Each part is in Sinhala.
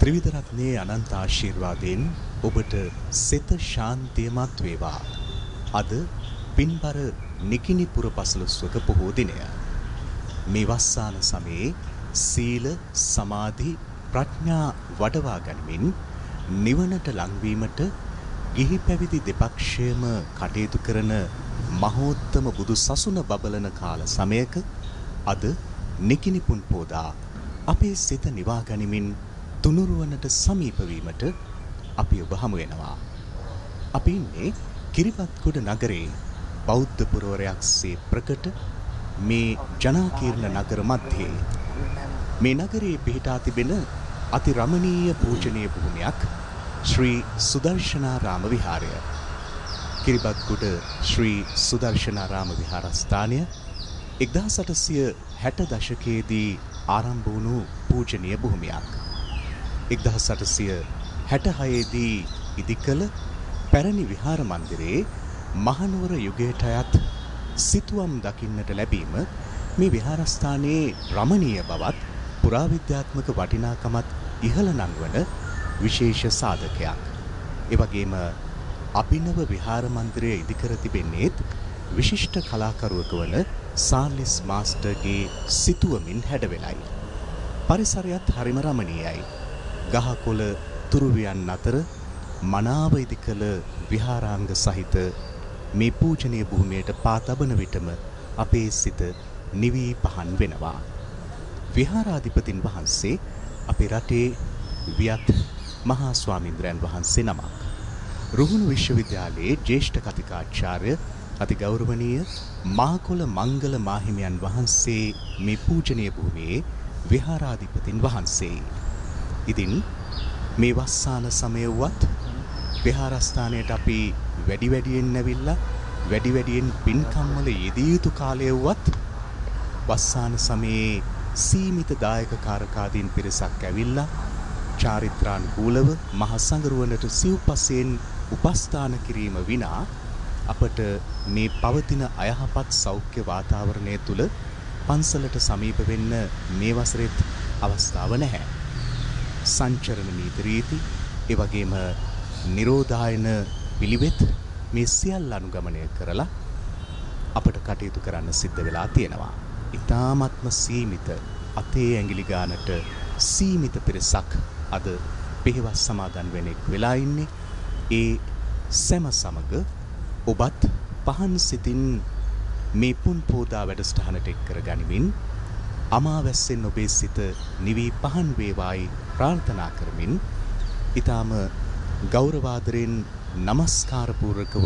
ත්‍රිවිධ රත්නයේ අනන්ත ආශිර්වාදයෙන් ඔබට සිත ශාන්තියමත් වේවා. අද පින්බර නිකිණිපුර පසළොස්වක පොහෝ දිනය. මේ වස්සාන සමයේ සීල සමාධි ප්‍රඥා වඩවා ගනිමින් නිවනට ලංවීමට ගිහි පැවිදි දෙපක්ෂයම කටයුතු කරන මහෝත්තම බුදු සසුන බබලන කාල සමයක අද නිකිණිපුන් පෝදා අපේ සිත නිවා ගනිමින් තුනුරුවනට සමීප වීමට අපි ඔබ හමු වෙනවා. අපි ඉන්නේ කිරිබත්ගොඩ නගරයේ බෞද්ධ පුරවරයක්සේ ප්‍රකට මේ ජනාකීර්ණ නගර මැදේ මේ නගරයේ පිහිටා තිබෙන අති රමණීය පූජනීය භූමියක් ශ්‍රී සුදර්ශනාරාම විහාරය. කිරිබත්ගොඩ ශ්‍රී සුදර්ශනාරාම විහාරස්ථානය 1860 දශකයේදී ආරම්භ වුණු පූජනීය භූමියක්. 1866 දී ඉදිකළ පැරණි විහාර මන්දිරයේ මහනුවර යුගයට අයත් සිතුවම් දකින්නට ලැබීම මේ විහාරස්ථානයේ රමණීය බවත් පුරාවිද්‍යාත්මක වටිනාකමත් ඉහළ නංවන විශේෂ සාධකයක්. ඒ වගේම අභිනව විහාර මන්දිරය ඉදිකර තිබෙන්නේත් විශිෂ්ට කලාකරුවෙකු වන සාර්ලිස් මාස්ටර්ගේ සිතුවමින් හැඩවෙලයි. පරිසරයත් හරිම රමණීයයි. ගහකොළ තුරුවියන් අතර මනාව ඉදිකළ විහාරාංග සහිත මේ පූජනීය භූමියට පා තබන විටම අපේ සිත නිවි පහන් වෙනවා. විහාරාධිපතින් වහන්සේ අපේ රටේ වියත් මහා ස්වාමීන්ද්‍රයන් වහන්සේ නමක්. රුහුණු විශ්වවිද්‍යාලයේ ජ්‍යෙෂ්ඨ කතිකාචාර්ය අතිගෞරවනීය මාකොළ මංගල මාහිමියන් වහන්සේ මේ පූජනීය භූමියේ විහාරාධිපතින් වහන්සේ. ඉතින් මේ වස්සාන සමය වුවත් විහාරස්ථානයට අපි වැඩි වැඩියෙන් ඇවිල්ලා වැඩි වැඩියෙන් පින්කම් වල යෙදිය යුතු කාලය වුවත් වස්සාන සමයේ සීමිත දායක කාරකාදීන් පිරිසක් ඇවිල්ලා චාරිත්‍රානුකූලව මහ සංගරුවනට සිව්පසයෙන් උපස්ථාන කිරීම විනා අපට මේ පවතින අයහපත් සෞඛ්‍ය වාතාවරණය තුල පන්සලට සමීප වෙන්න මේ වසරෙත් අවස්ථාව නැහැ. සංචරණ නීති රීති ඒ වගේම නිරෝධායන පිළිවෙත් මේ සියල්ල අනුගමනය කරලා අපට කටයුතු කරන්න සිද්ධ වෙලා තියෙනවා. ඊ타ත්ම සීමිත අතේ ඇඟිලි ගානට සීමිත පිරිසක් අද පෙහෙවස් සමාදන් වෙනෙක් වෙලා ඉන්නේ. ඒ සෑම සමග ඔබත් පහන් සිතින් මේ පුන් පෝදා වැඩසටහනට එක් කර ගනිමින් අමාවැස්සෙන් ඔබේ සිත නිවි පහන් වේවායි ප්‍රාර්ථනා කරමින් ඊටාම ගෞරවාදරෙන් নমස්කාර පූර්වකව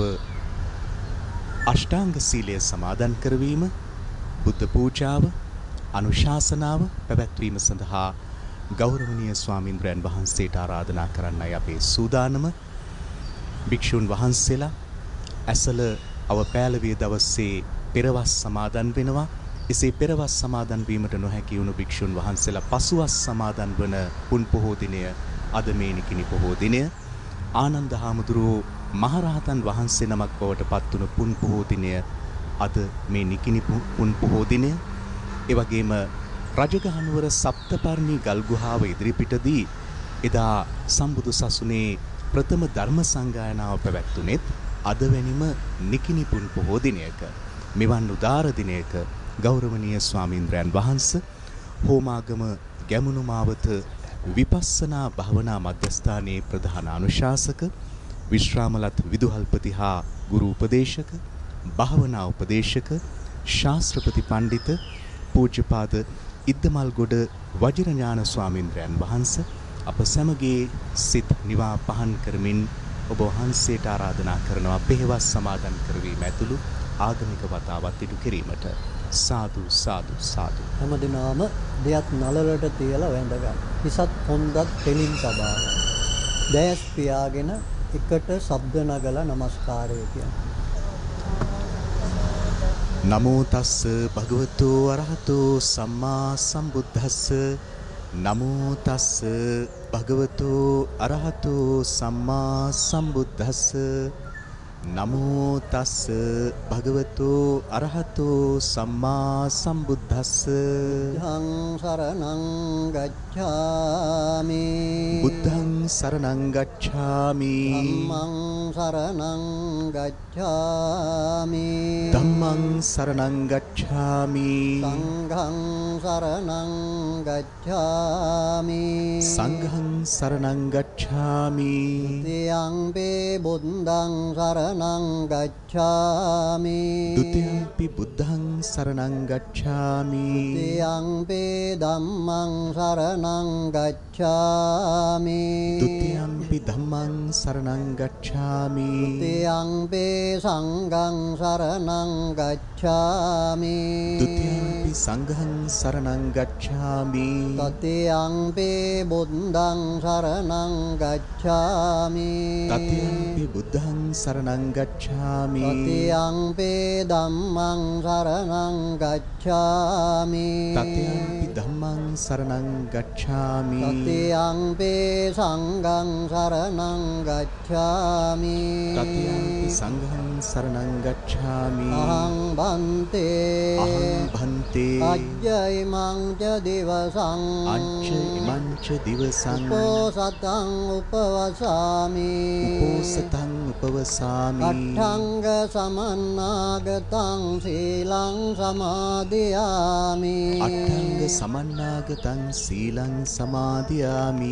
අෂ්ටාංග සීලය සමාදන් කරවීම බුද්ධ පූජාව අනුශාසනාව පැවැත්වීම සඳහා ගෞරවනීය ස්වාමීන්ද්‍රයන් වහන්සේට ආරාධනා කරන්නයි අපේ සූදානම. භික්ෂුන් වහන්සේලා ඇසල අවපෑලවිය දවසේ පෙරවස් සමාදන් වෙනවා. එසේ පෙරවස් සමාදන් වීමට නොහැකි වුණු භික්ෂුන් වහන්සේලා පසුවස් සමාදන් වන පුන් පොහෝ දිනය අද මේ නිකිණි පොහෝ දිනය. ආනන්ද හාමුදුරුවෝ මහරහතන් වහන්සේ නමක් බවට පත් වුණු පුන් පොහෝ දිනය අද මේ නිකිණි පුන් පොහෝ දිනය. ඒ වගේම රජගහනුවර සප්තපර්ණි ගල් ගුහාව ඉදිරිපිටදී එදා සම්බුදු සසුනේ ප්‍රථම ධර්ම සංගායනාව පැවැත්ුණෙත් අද වැනිම නිකිණි පුන් පොහෝ දිනයක. මෙවන් උදාර දිනයක ගෞරවනීය ස්වාමීන්ද්‍රයන් වහන්සේ හෝමාගම ගැමුණු මාවත විපස්සනා භාවනා මධ්‍යස්ථානයේ ප්‍රධාන අනුශාසක විශ්‍රාමලත් විදුහල්පති හා ගුරු උපදේශක භාවනා උපදේශක ශාස්ත්‍රපති පඬිත පූජ්‍යපාද ඉද්දමල්ගොඩ වජිරඥාන ස්වාමීන්ද්‍රයන් වහන්සේ අප සැමගේ සිත් නිවා පහන් කරමින් ඔබ වහන්සේට ආරාධනා කරනවා පෙහෙවස් සමාදන් කරවීම ඇතුළු ආගමික වතාවත් ඉටු කිරීමට. සාදු සාදු සාදු. හැමදිනම දෙයක් නලලට තියලා වැඳ ගන්න. හිසත් හොන්දත් තෙලින් තබා ගන්න. දැස් පියාගෙන එකට ශබ්ද නගලා নমස්කාරය කියන්න. නමෝ තස්ස භගවතු අරහතෝ සම්මා සම්බුද්දස්ස. නමෝ තස්ස භගවතු අරහතෝ සම්මා සම්බුද්දස්ස. නමෝ තස්ස භගවතු අරහතෝ සම්මා සම්බුද්දස්ස ධං සරණං ගච්ඡාමි බුද්ධං සරණං ගච්ඡාමි ධම්මං සරණං ගච්ඡාමි ධම්මං සරණං ගච්ඡාමි සංඝං සරණං ගච්ඡාමි සංඝං සරණං ගච්ඡාමි තියංපේ බුද්ධං සරණං ගච්ඡාමි ဒ ුතියම්පි බුද්ධං සරණං ගච්ඡාමි තියංපේ ධම්මං සරණං ගච්ඡාමි ဒ ුතියම්පි ධම්මං සරණං ගච්ඡාමි තියංපේ සංඝං සරණං ගච්ඡාමි ဒ ුතියම්පි සංඝං සරණං ගච්ඡාමි තතියංපේ බුද්ධං සරණං ගච්ඡාමි තතියම්පි බුද්ධං සරණං ගච්ඡාමි තතියංපේ ධම්මං සරණං ගච්ඡාමි තතියම්පි ධම්මං සරණං ගච්ඡාමි තතියංපේ සංඝං සරණං ගච්ඡාමි තතියම්පි සංඝං සරණං ගච්ඡාමි අහං බන්තේ අජ්ජයිමං ච දිවසං අච්ච ඉමං ච දිවසං උපෝසතං උපවසාමි උපෝසතං උපවසාමි අට්ඨංග සමන්නාගතං සීලං සමාදියාමි අට්ඨංග සමන්නාගතං සීලං සමාදියාමි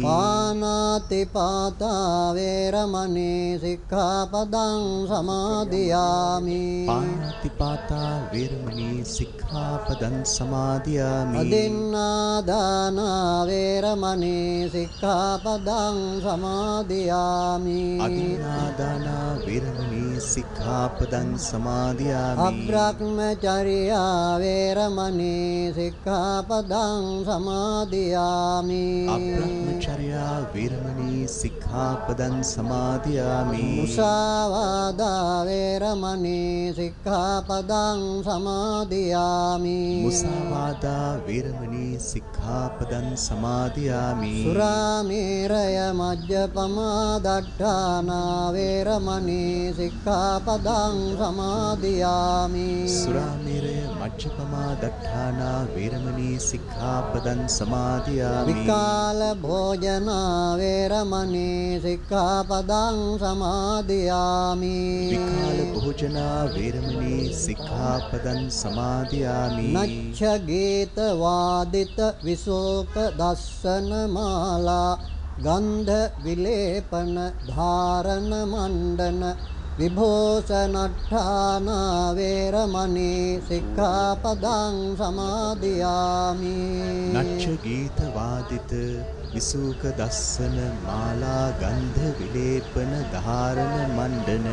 පානාතිපාතා වේරමණී සික්ඛාපදං සමාදියාමි පානාතිපාතා වේරමණී සික්ඛාපදං සමාදියාමි අදින්නාදාන වේරමණී සික්ඛාපදං සමාදියාමි අදින්නාදාන වේරමණී සික්ඛාපදං සමාදියාමි අබ්‍රහ්මචර්යා වේරමණී සික්ඛාපදං සමාදියාමි අබ්‍රහ්මචර්යා වේරමණී සික්ඛාපදං සමාදියාමි මුසාවාදා වේරමණී සික්ඛාපදං සමාදියාමි මුසාවාදා වේරමණී සික්ඛාපදං සමාදියාමි සුරාමේරය මජ්ජපමා දට්ඨානා වේරමණී සික්ඛාපදං සමාදියාමි සුරාමේරය මජ්ජපමා දට්ඨානා වේරමණී සික්ඛාපදං සමාදියාමි විකාල භෝජනා වේරමණී සික්ඛාපදං සමාදියාමි විකාල භෝජනා වේරමණී සික්ඛාපදං සමාදියාමි නච්ඡ ගීත වාදිත විසෝක දස්සන මාලා ගන්ධ විලේපන ධාරණ මණ්ඩන විභෝසනට්ඨාන වේරමණී සික්ඛාපදං සමාදියාමි නච්ච ගීත වාදිත විසූක දස්සන මාලා ගන්ධ විලේපන ධාරණ මණ්ඩන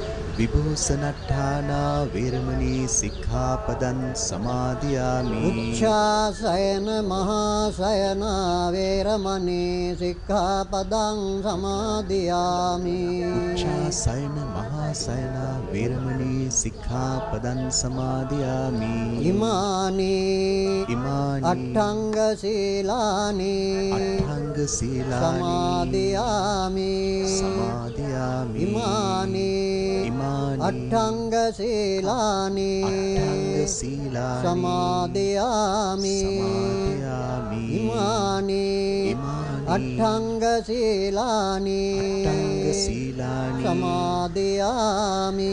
විභූෂණට්ඨානා වේරමණී සික්ඛාපදං සමාදියාමි උච්ඡාසයන මහාසයන වේරමණී සික්ඛාපදං සමාදියාමි උච්ඡාසයන මහාසයන වේරමණී සික්ඛාපදං සමාදියාමි ඉමානි අට්ඨංග සීලානි සමාදියාමි ඉමානි අට්ඨංග සීලානි සමාදියාමි ඉමානි අට්ඨංග සීලානි සමාදියාමි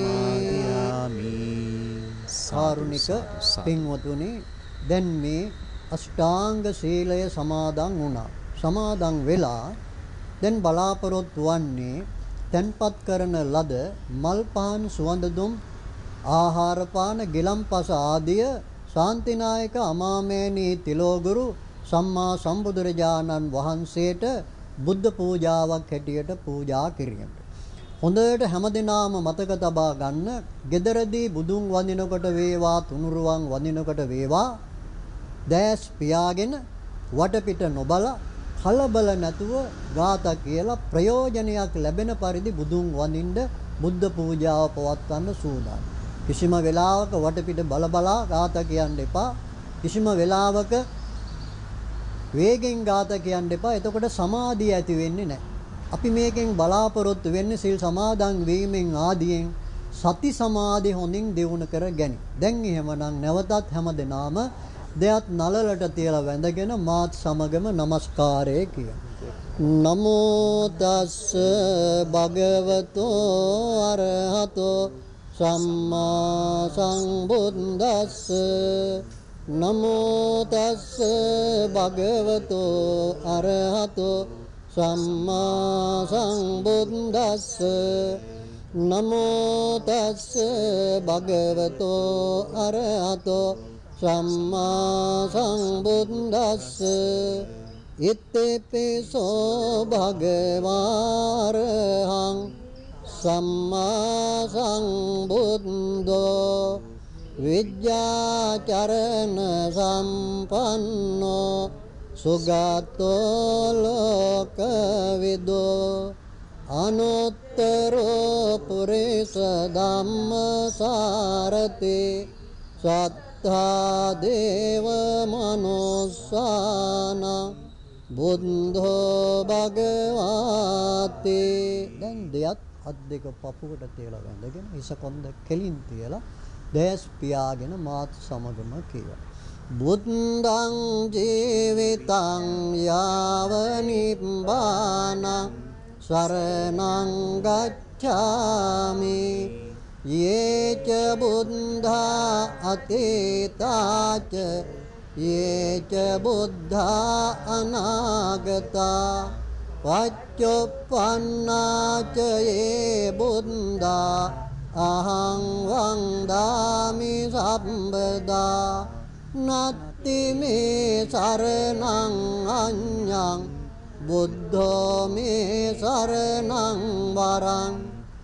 කාරුණික පින්වතුනි දැන් මේ අෂ්ටාංග සීලය සමාදන් වුණා. සමාදන් වෙලා දැන් බලාපොරොත්තු වන්නේ තැන්පත් කරන ලද මල් පහන් සුවඳ දුම් ආහාර පාන ගිලම්පස ආදිය ශාන්තිනායක අමාමේනී තිලෝගුරු සම්මා සම්බුදුරජාණන් වහන්සේට බුද්ධ පූජාවක් හැටියට පූජා කිරීමට. හොඳට හැමදිනාම මතක තබා ගන්න, ගෙදරදී බුදුන් වඳිනකොට වේවා තුනුරුවන් වඳිනකොට වේවා දැස් පියාගෙන වටපිට නොබලා කලබල නැතුව ගාථා කියලා ප්‍රයෝජනයක් ලැබෙන පරිදි බුදුන් වඳින්න බුද්ධ පූජාව පවත්වන්න සූදානම්. කිසිම වෙලාවක වටපිට බල ගාථා කියන්න එපා. කිසිම වෙලාවක වේගෙන් ගාථා කියන්න එපා. එතකොට සමාධිය ඇති වෙන්නේ නැහැ. අපි මේකෙන් බලාපොරොත්තු වෙන්නේ සිල් සමාදන් වීමෙන් ආදියෙන් සති සමාධි හොඳින් දියුණු කර ගැනීම. දැන් එහෙමනම් නැවතත් හැමදෙනාම දෙයත් නලලට තියලා වැඳගෙන මාත් සමගම নমස්කාරය කියමු. නමෝ තස්ස භගවතෝ අරහතෝ සම්මා සම්බුද්දස්ස නමෝ තස්ස භගවතෝ අරහතෝ සම්මා සම්බුද්දස්ස නමෝ තස්ස භගවතෝ අරහතෝ සම්මා සම්බුද්දස්ස ඉත්තේපිසෝ භගවාරහං සම්මා සම්බුද්ධෝ විද්‍යාචරණ සම්පන්නෝ සුගතෝ ලෝකවිදෝ අනුත්තරෝ පුරිස ධම්මසාරති සත්තා දේව මනුස්සාන බුද්ධෝ භගවාති. දැන් දෙයත් අත් දෙක පපුවට තියලා වැඳගෙන හිස කොන්ද කෙලින් තියලා දැස් පියාගෙන මාත් සමගම කියව. බුද්ධං ජීවිතං යාව නිබ්බාන සරණං ගච්ඡාමි යේච බුද්ධා අතීතාච යේච බුද්ධා අනාගතා පච්චුප්පන්නාච යේ බුද්ධා අහං වන්දාමි සම්බදා නත්ති මේ සරණං අඤ්ඤං බුද්ධෝ මේ සරණං වරං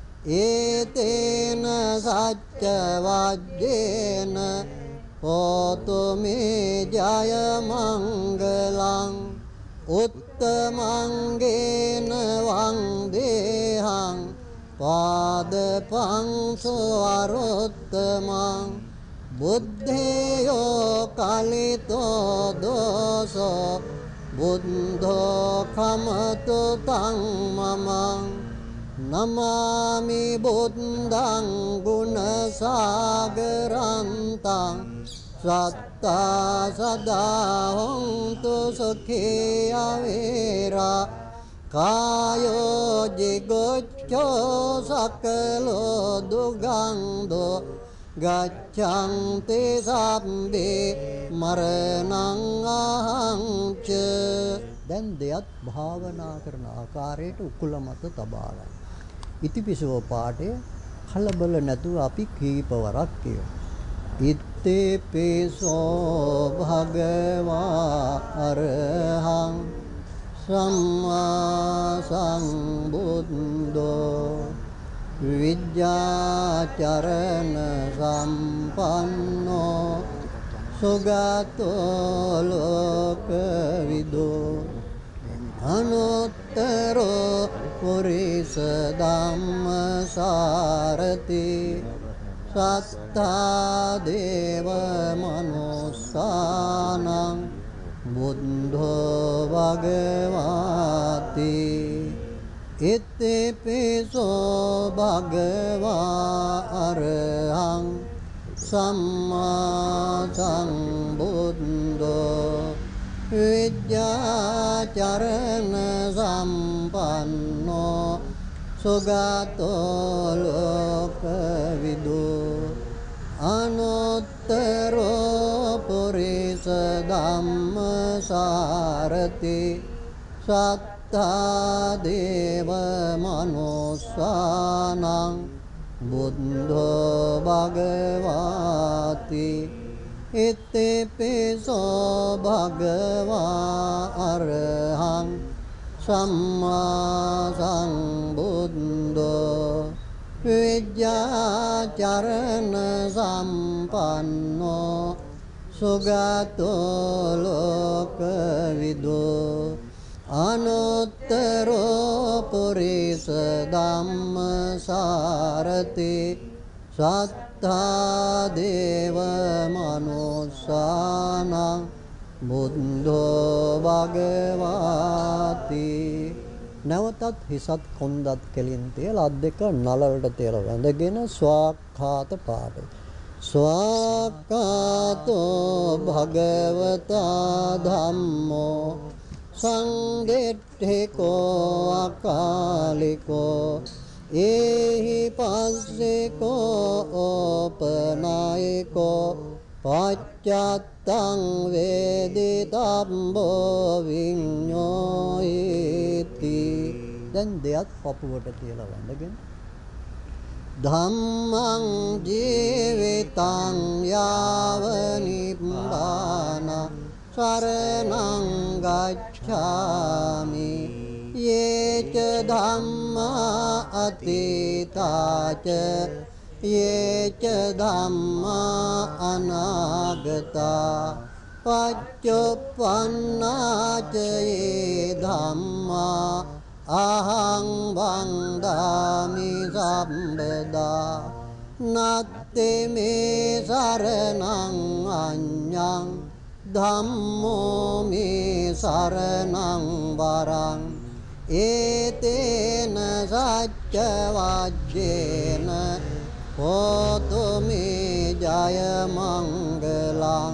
ඒතේන සච්ච වජ්ජේන හෝතු මේ ජය මංගලං උත්තමංගේන වන්දේහං පාදපං සවරුත්තමං බුද්ධේයෝ කලිතෝ දෝසෝ බුද්ධෝ කමතු තං මමං නමාමි බුද්ධං ගුණ සාගරන්තං සත්තා සදා හොන්තු සුඛී අවේරා කායෝ ජිගොච්ඡෝ සකලෝ දුගන්ධෝ ගච්ඡන්ති සම්බේ මරණං අහංච. දැන් දෙයත් භාවනා කරන ආකාරයට උකුල මත තබා ගන්න. ඉතිපිසෝ පාඨය කලබල නැතුව අපි කීපවරක් කියමු. ඉත්තේපිසෝ භගවා අරහං සම්මා සම්බුද්ධෝ විද්‍යාචරණ සම්පන්නෝ සුගතෝ ලෝකවිදෝ අනුත්තරෝ පුරිස ධම්මසාරති සත්තා දේව මනුස්සානං බුද්ධෝ භගවාති. ඉත්තේපිසෝ භගවා අරහං සම්මා සම්බුද්ධෝ විද්‍යාචරණ සම්පන්නෝ සුගතෝ ලෝකවිදෝ අනුත්තරෝ පුරිස ධම්මසාරති සත්තා දේව මනුස්සානං බුද්ධෝ භගවාති. ඉත්තේපිසෝ භගවා අරහං සම්මා සම්බුද්ධෝ විද්‍යාචරණ සම්පන්නෝ සුගතෝ ලෝකවිදෝ අනුත්තරෝ පුරිස ධම්මසාරති සත්තා දේව මනුස්සානං බුද්ධෝ භගවාති. නැවතත් හිසත් කොන්දත් කෙලින් තියලා අත් දෙක නලලට තියලා වැඳගෙන ස්වාක්ඛාත පාඨය. ස්වාක්ඛාතෝ භගවතා ධම්මෝ සංදෙට්ඨිකෝ අකාලිකෝ ඒහි පස්සේකෝ ඕපනායකෝ පච්චත්තං වේදිතම්බෝ විඤ්ඤෝයිති. දැන් දෙයක් පපුවට තියලා වැඳගෙන ධම්මං ජීවිතං යාව නිබ්බාන සරණං ගච්ඡාමි යේච ධම්මා අතීතාච යේච ධම්මා අනාගතා පච්චුප්පන්නාච යේ ධම්මා අහං වන්දාමි සම්බදා නත්ති මේ සරණං අඤ්ඤං ධම්මෝ මේ සරණං වරං ඒතේන සච්ච වජ්ජේන හෝතු මේ ජය මංගලං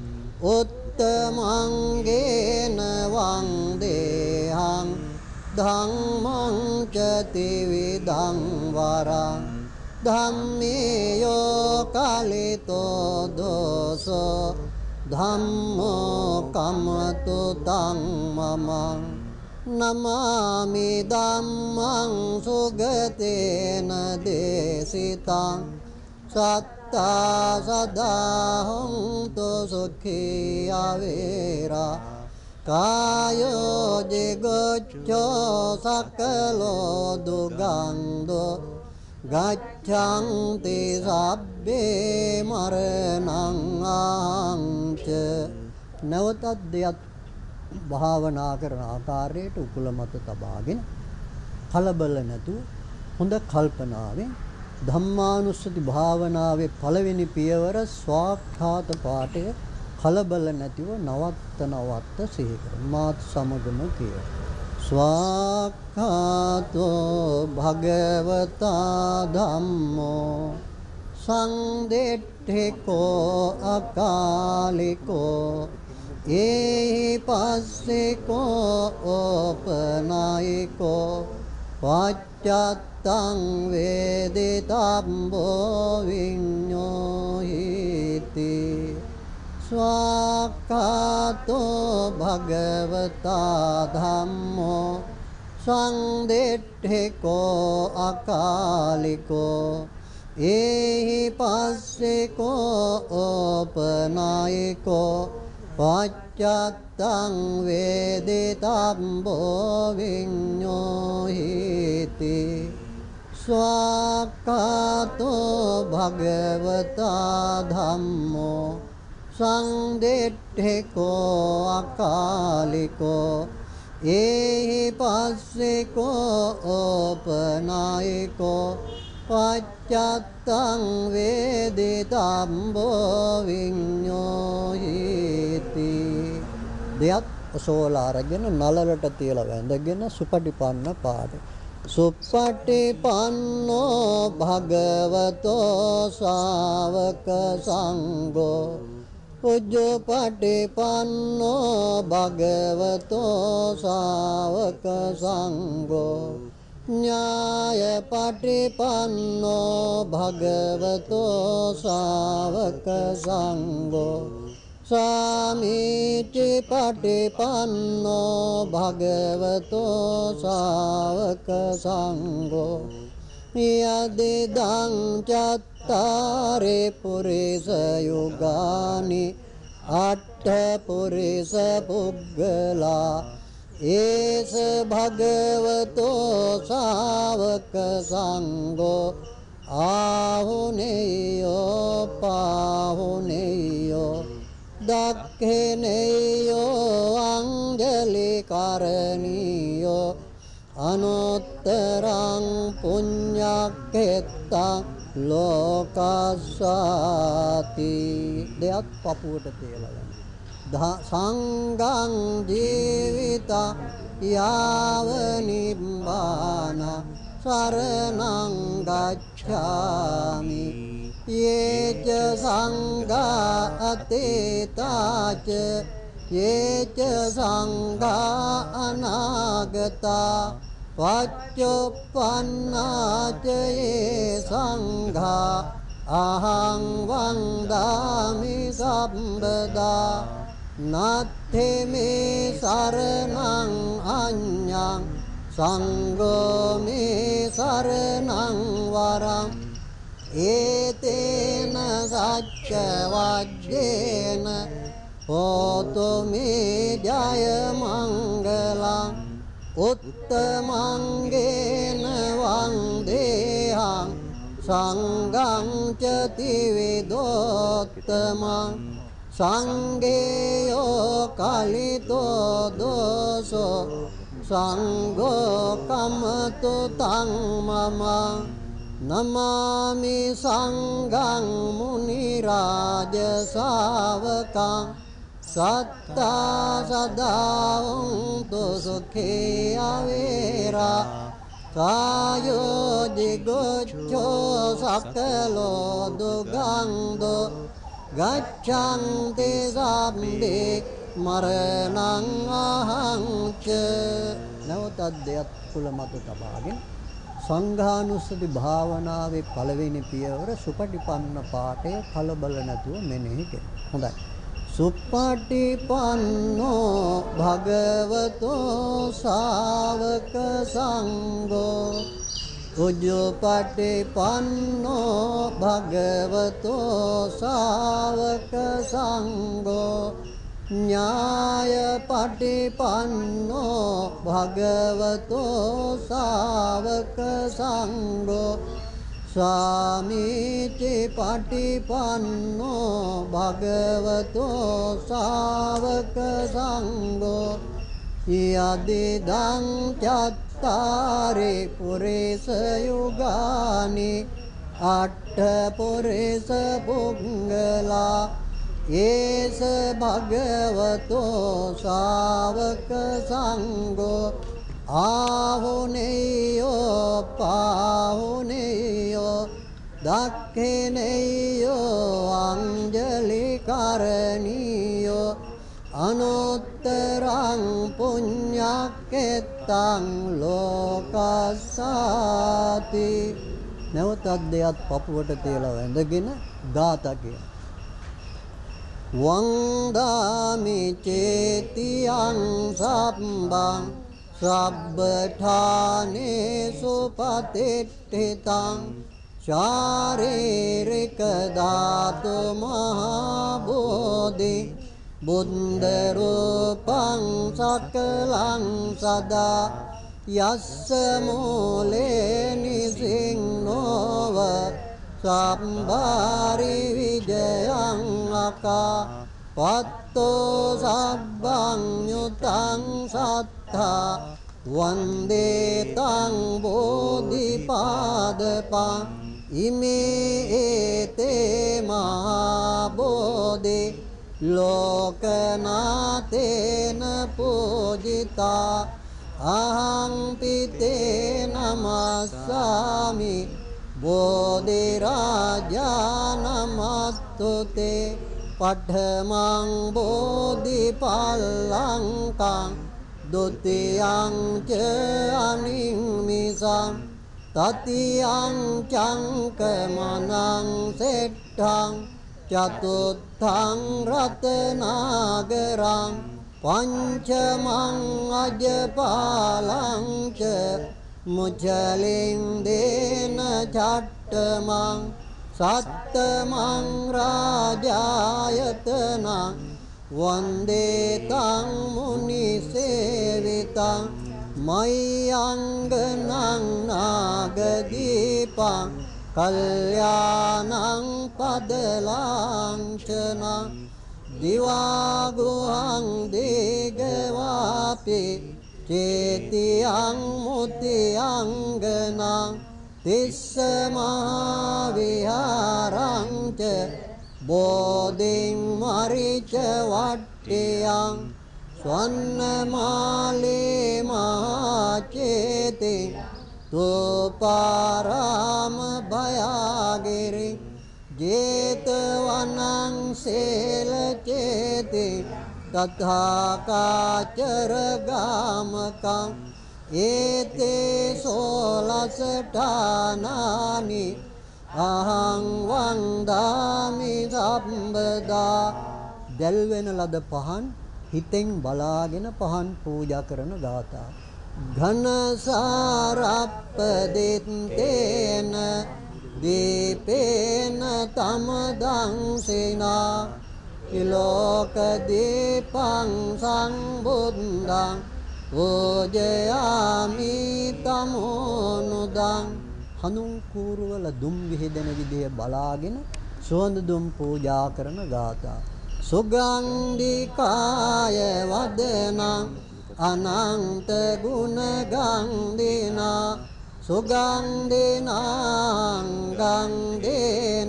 උත්තමංගේන වන්දේහං ධම්මං ච ත්‍රිවිධං වරං ධම්මේයෝ කලිතෝ දෝසෝ ධම්මෝ කම්මතු තං මමං නමාමි ධම්මං සුගතේන දේසිතං සත්තා සදා හොන්තු සුඛී අවේරා කායෝ ජිගොච්ඡෝ සකලෝ දුගන්ධෝ ගච්ඡන්ති සබ්බේ මරණං ආංච. නැවතත් දෙයක් භාවනා කරන ආකාරයට උකුල මත තබාගෙන කලබල නැතුව හොඳ කල්පනාවෙන් ධම්මානුස්සති භාවනාවේ පළවෙනි පියවර ස්වාක්ඛාත පාඨය කලබල නැතිව නවත්ත සිහි කර මාත් සමගම කිය. ස්වාක්ඛාතෝ භගවතා ධම්මෝ සංදෙට්ඨිකෝ අකාලිකෝ ඒහි පස්සේකෝ ඕපනායකෝ පච්චත්තං වේදිතම්බෝ විඤ්ඤෝහිති. ස්වාක්ඛාතෝ භගවතා ධම්මෝ සංදෙට්ඨිකෝ අකාලිකෝ ඒහි පස්සේකෝ ඕපනායකෝ පච්චත්තං වේදිතම්බෝ විඤ්ඤෝහිති. ස්වාක්ඛාතෝ භගවතා ධම්මෝ සංදෙට්ඨිකෝ අකාලිකෝ ඒහි පස්සේකෝ ඕපනායකෝ පච්චත්තං වේදිතම්බෝ විඤ්ඤෝහිති. දෙයක් ඔසෝලා අරගෙන නලලට තියලා වැඳගෙන සුපටිපන්න පාඩේ. සුපටිපන්නෝ භගවතෝ ශාවක සංඝෝ උජ්ජපටිපන්නෝ භගවතෝ ශාවක සංඝෝ ඥායපටිපන්නෝ භගවතෝ ශාවක සංඝෝ සාමීචි පටිපන්නෝ භගවතෝ ශාවක සංඝෝ යදිදං චත්තාරේ පුරිස යුගානි අට්ඨ පුරිස පුග්ගලා ඒස භගවතෝ ශාවක සංඝෝ ආහුනේයෝ පාහුනේයෝ දක්ඛිනේයෝ අංජලි කරණීයෝ අනුත්තරං පුඤ්ඤක්ඛෙත්තං ලෝකස්සාති. දෙයක් පපුවට තියලා යන්න. සංඝං ජීවිතා යාව නිබ්බාන සරණං ගච්ඡාමි යේච සංඝා අතේතාච යේච සංඝා අනාගතා වච්චුප්පන්නාච යේ සංඝා අහං වන්දාමි සම්බදා නත්තේ මේ සරණං අඤ්ඤං සංඝෝ මේ සරණං වරං ඒතේන සච්ච වජ්ජේන හෝතු මේ ජය මංගලං උත්තමංගේන වන්දේහං සංඝං ච තිවිදෝත්තමං සංඝේයෝ කලිතෝ දෝසෝ සංඝෝ කමතු තං මම නමාමි සංඝං මුනි රාජ ශාවකං සත්තා සදා උන්තු සුඛේ අවේරා කායෝ දිගොච්ඡෝ සකලෝ දුගන්ධෝ ගච්ඡන්ති සම්දේ මරණං අහංච නවතත් දෙයක් කුල මත තබාගෙන සංඝානුස්සති භාවනාවේ පළවෙනි පියවර සුපටිපන්න පාඨය කලබල නැතුව මෙනෙහි කරන්න. හොඳයි. සුපටිපන්නෝ භගවතෝ ශාවක සංඝෝ උජ්ජපටිපන්නෝ භගවතෝ ශාවක සංඝෝ ඥායපටිපන්නෝ භගවතෝ ශාවක සංඝෝ සාමීචි පටිපන්නෝ භගවතෝ ශාවක සංඝෝ යදිදං චත්තාරි පුරිස යුගානි අට්ඨ පුරිස පුංගලා ඒස භගවතෝ ශාවක සංඝෝ ආහුනේයෝ පාහුනේයෝ දක්ඛිනේයෝ අංජලි කරණීයෝ අනුත්තරං පුඤ්ඤක්කෙත්තං ලෝකස්සාති නැවතත් දෙයක් පපුවට තියලා වැඳගෙන ගාථා කියන වන්දාමි චේතියං සම්බං සබ්බඨානේසු පතිට්ඨිතං ශාරීරික ධාතු මහා බෝධි බුද්ධ රූපං සකලං සදා යස්ස මූලේ නිසින්නෝව සම්භාරි විජයං අකා පත්තෝ සබ්බං යුතං සත්තා වන්දේ තං බෝධිපාදපං ඉමේ ඒතේ මහා බෝධි ලෝකනාතේන පූජිතා අහං පිතේ නමස්සාමි බෝධි රාජා නමස්තුතේ පඨමං බෝධි පල්ලංකං ဒုတိယံ ච අනිම්මිසං තතියං චංකමනං සෙට්ඨං චතුත්ථං රතනාගරං පංචමං අජපාලං ච මුචලින් දේන චට්ඨමං සත්තමං රාජායතනං වන්දේ තං මුනි සේවිතං මයංගනං නාගදීපං කල්යාණං පදලාංචනං දිවාගුහං දේගවාපි චේතියං මුතියංගනං තිස්ස මහා විහාරං ච බෝධින් මරිච වට්ට තියං ස්වන්නමාලේ මාචේති තෝපාරාම භයාගිරි ජේතවනං සේලචේති තථාකාචර ගාමකං ඒතේ සෝලසඨානානි අහං වන්දාමි සම්බදා. දැල්වෙන ලද පහන් හිතෙන් බලාගෙන පහන් පූජා කරන ගාථා. ඝනසාරප්පදිත්තේන දීපේන තමදංසිනා ඉලෝක දීපං සංබුද්ධං පූජයාමි තමෝනුදං. හනුන් කූරුවල දුම් විහිදෙන විදිය බලාගෙන සුවඳ දුම් පූජා කරන ගාථා. සුගන්ධිකාය වදනං අනන්ත ගුණ ගන්ධිනා සුගන්ධිනං ගන්ධේන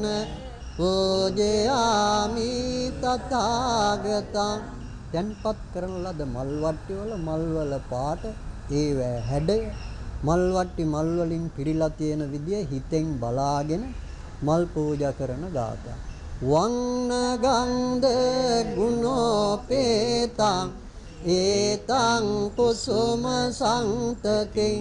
පූජයාමි තථාගතං. තැන්පත් කරන ලද මල් වට්ටි වල මල් වල පාට ඒව හැඩය මල් වට්ටි මල් වලින් පිරීලා තියෙන විදිය හිතෙන් බලාගෙන මල් පූජා කරන ගාථා. වන්න ගන්ධ ගුණෝපේතං ඒතං කුසුම සංතතින්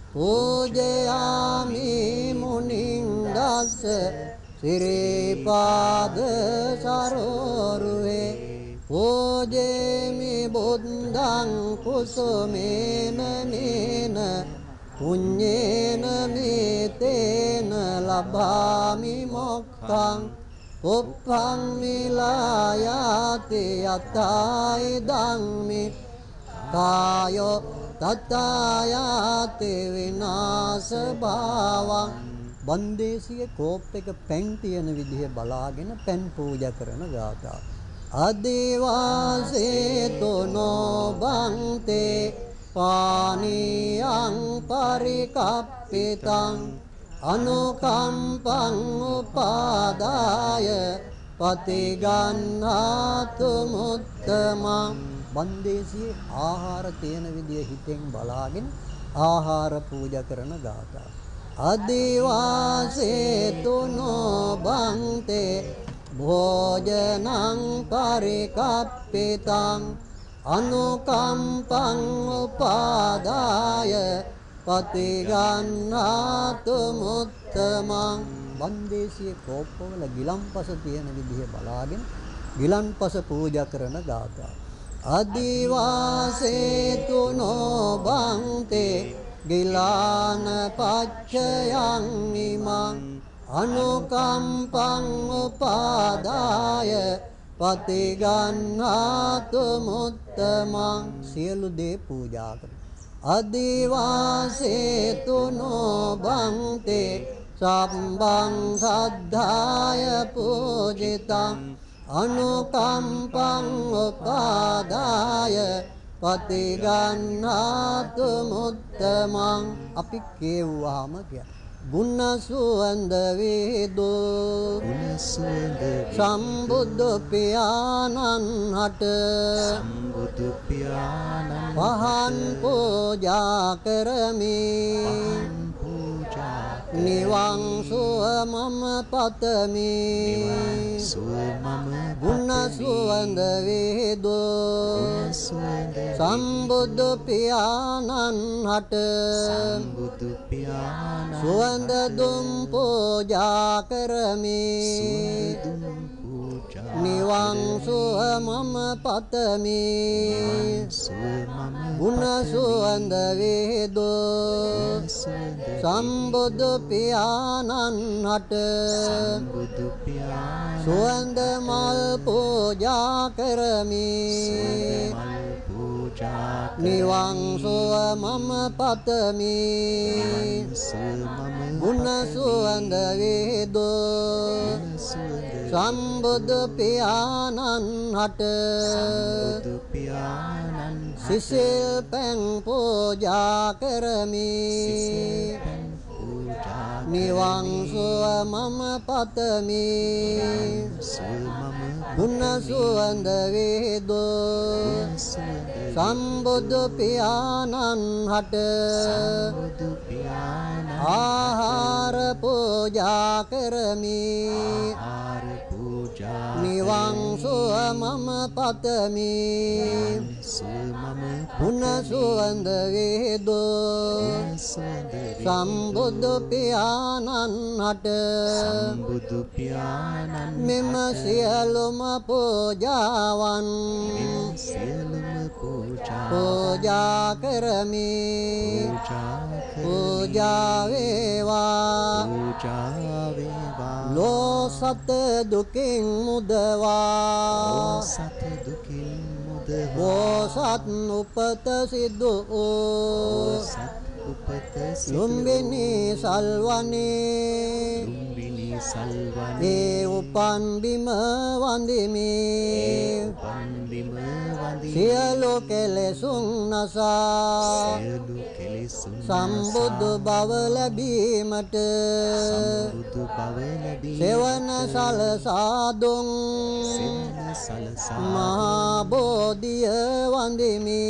පූජයාමි මුනිං දස්ස සිරිපාද සරෝරුවේ පූජේමි බුද්ධං කුසුමේන නේන පුඤ්ඤේන මේතේන ලබාමි මොක්ඛං උප්පං මිලායාති යතයි ධම්මි කායෝ තතයාති විනාශ භාවං. බන්දේසියේ කෝප් එක පැන් තියෙන විදිහ බලාගෙන පැන් පූජා කරන ගාථා. අදිවාසේතනෝ බන්තේ පානියං පරිකප්පිතං අනුකම්පං උපාදාය පතිගන්නාතු මුත්තමං. බන්දේසියේ ආහාර තියෙන විදිය හිතෙන් බලාගෙන ආහාර පූජා කරන ගාථා. අදිවාසේතනෝ බන්තේ භෝජනං පරිකප්පිතං අනුකම්පං උපාදාය පතිගන්නාතු මුත්තමං. බන්දේසියේ කෝප්පවල ගිලන්පස තියෙන විදිහ බලාගෙන ගිලන්පස පූජා කරන ගාථා. අදිවාසේතුනෝ බන්තේ ගිලාන පච්චයං නිමං අනුකම්පං උපාදාය පතිගන්නාතු මුත්තමං. සියලු දේ පූජා කර. අදිවාසේතුනෝ බන්තේ සම්බං සද්ධාය පූජිතං අනුකම්පං උපාදාය පතිගන්නාතු මුත්තමං. අපි කියවුවාම ගුණ සුවඳ වේදු සම්බුදු පියාණන් හට පහන් පූජා කරමි නිවන් සුව මම පතමි. ගුණ සුවඳ වේදු සම්බුදු පියාණන් හට සුවඳ දුම් පූජා කරමි නිවන් සුව මම පතමි. ගුණ සුවඳ වේදු සම්බුදු පියාණන් හට සුවඳ මල් පූජා කරමි නිවන් සුව මම පතමි. ගුණ සුවඳ වේදු සම්බුදු පියාණන් හට සිසිල් පැන් පූජා කරමි නිවන් සුව මම පතමි. ගුණ සුවඳ වේදෝ සම්බුදු පියාණන් හට ආහාර පූජා කරමි නිවන් සුව මම පතමි ගුණ සුවඳ වේදෝ සම්බුදු පියාණන් හට මෙම සියලුම පූජාවන් පූජා කරමි පූජා වේවා ලෝ සත දුකින් මුදවා බෝසත් උපත සිදු ලුම්බිනි සල්වනේ ඒ උපන් බිම වඳිමි සියලු කෙලෙසුන් නසා සම්බුදු බව ලැබීමට සෙවන සලසා දුන් මහා බෝධිය වඳිමි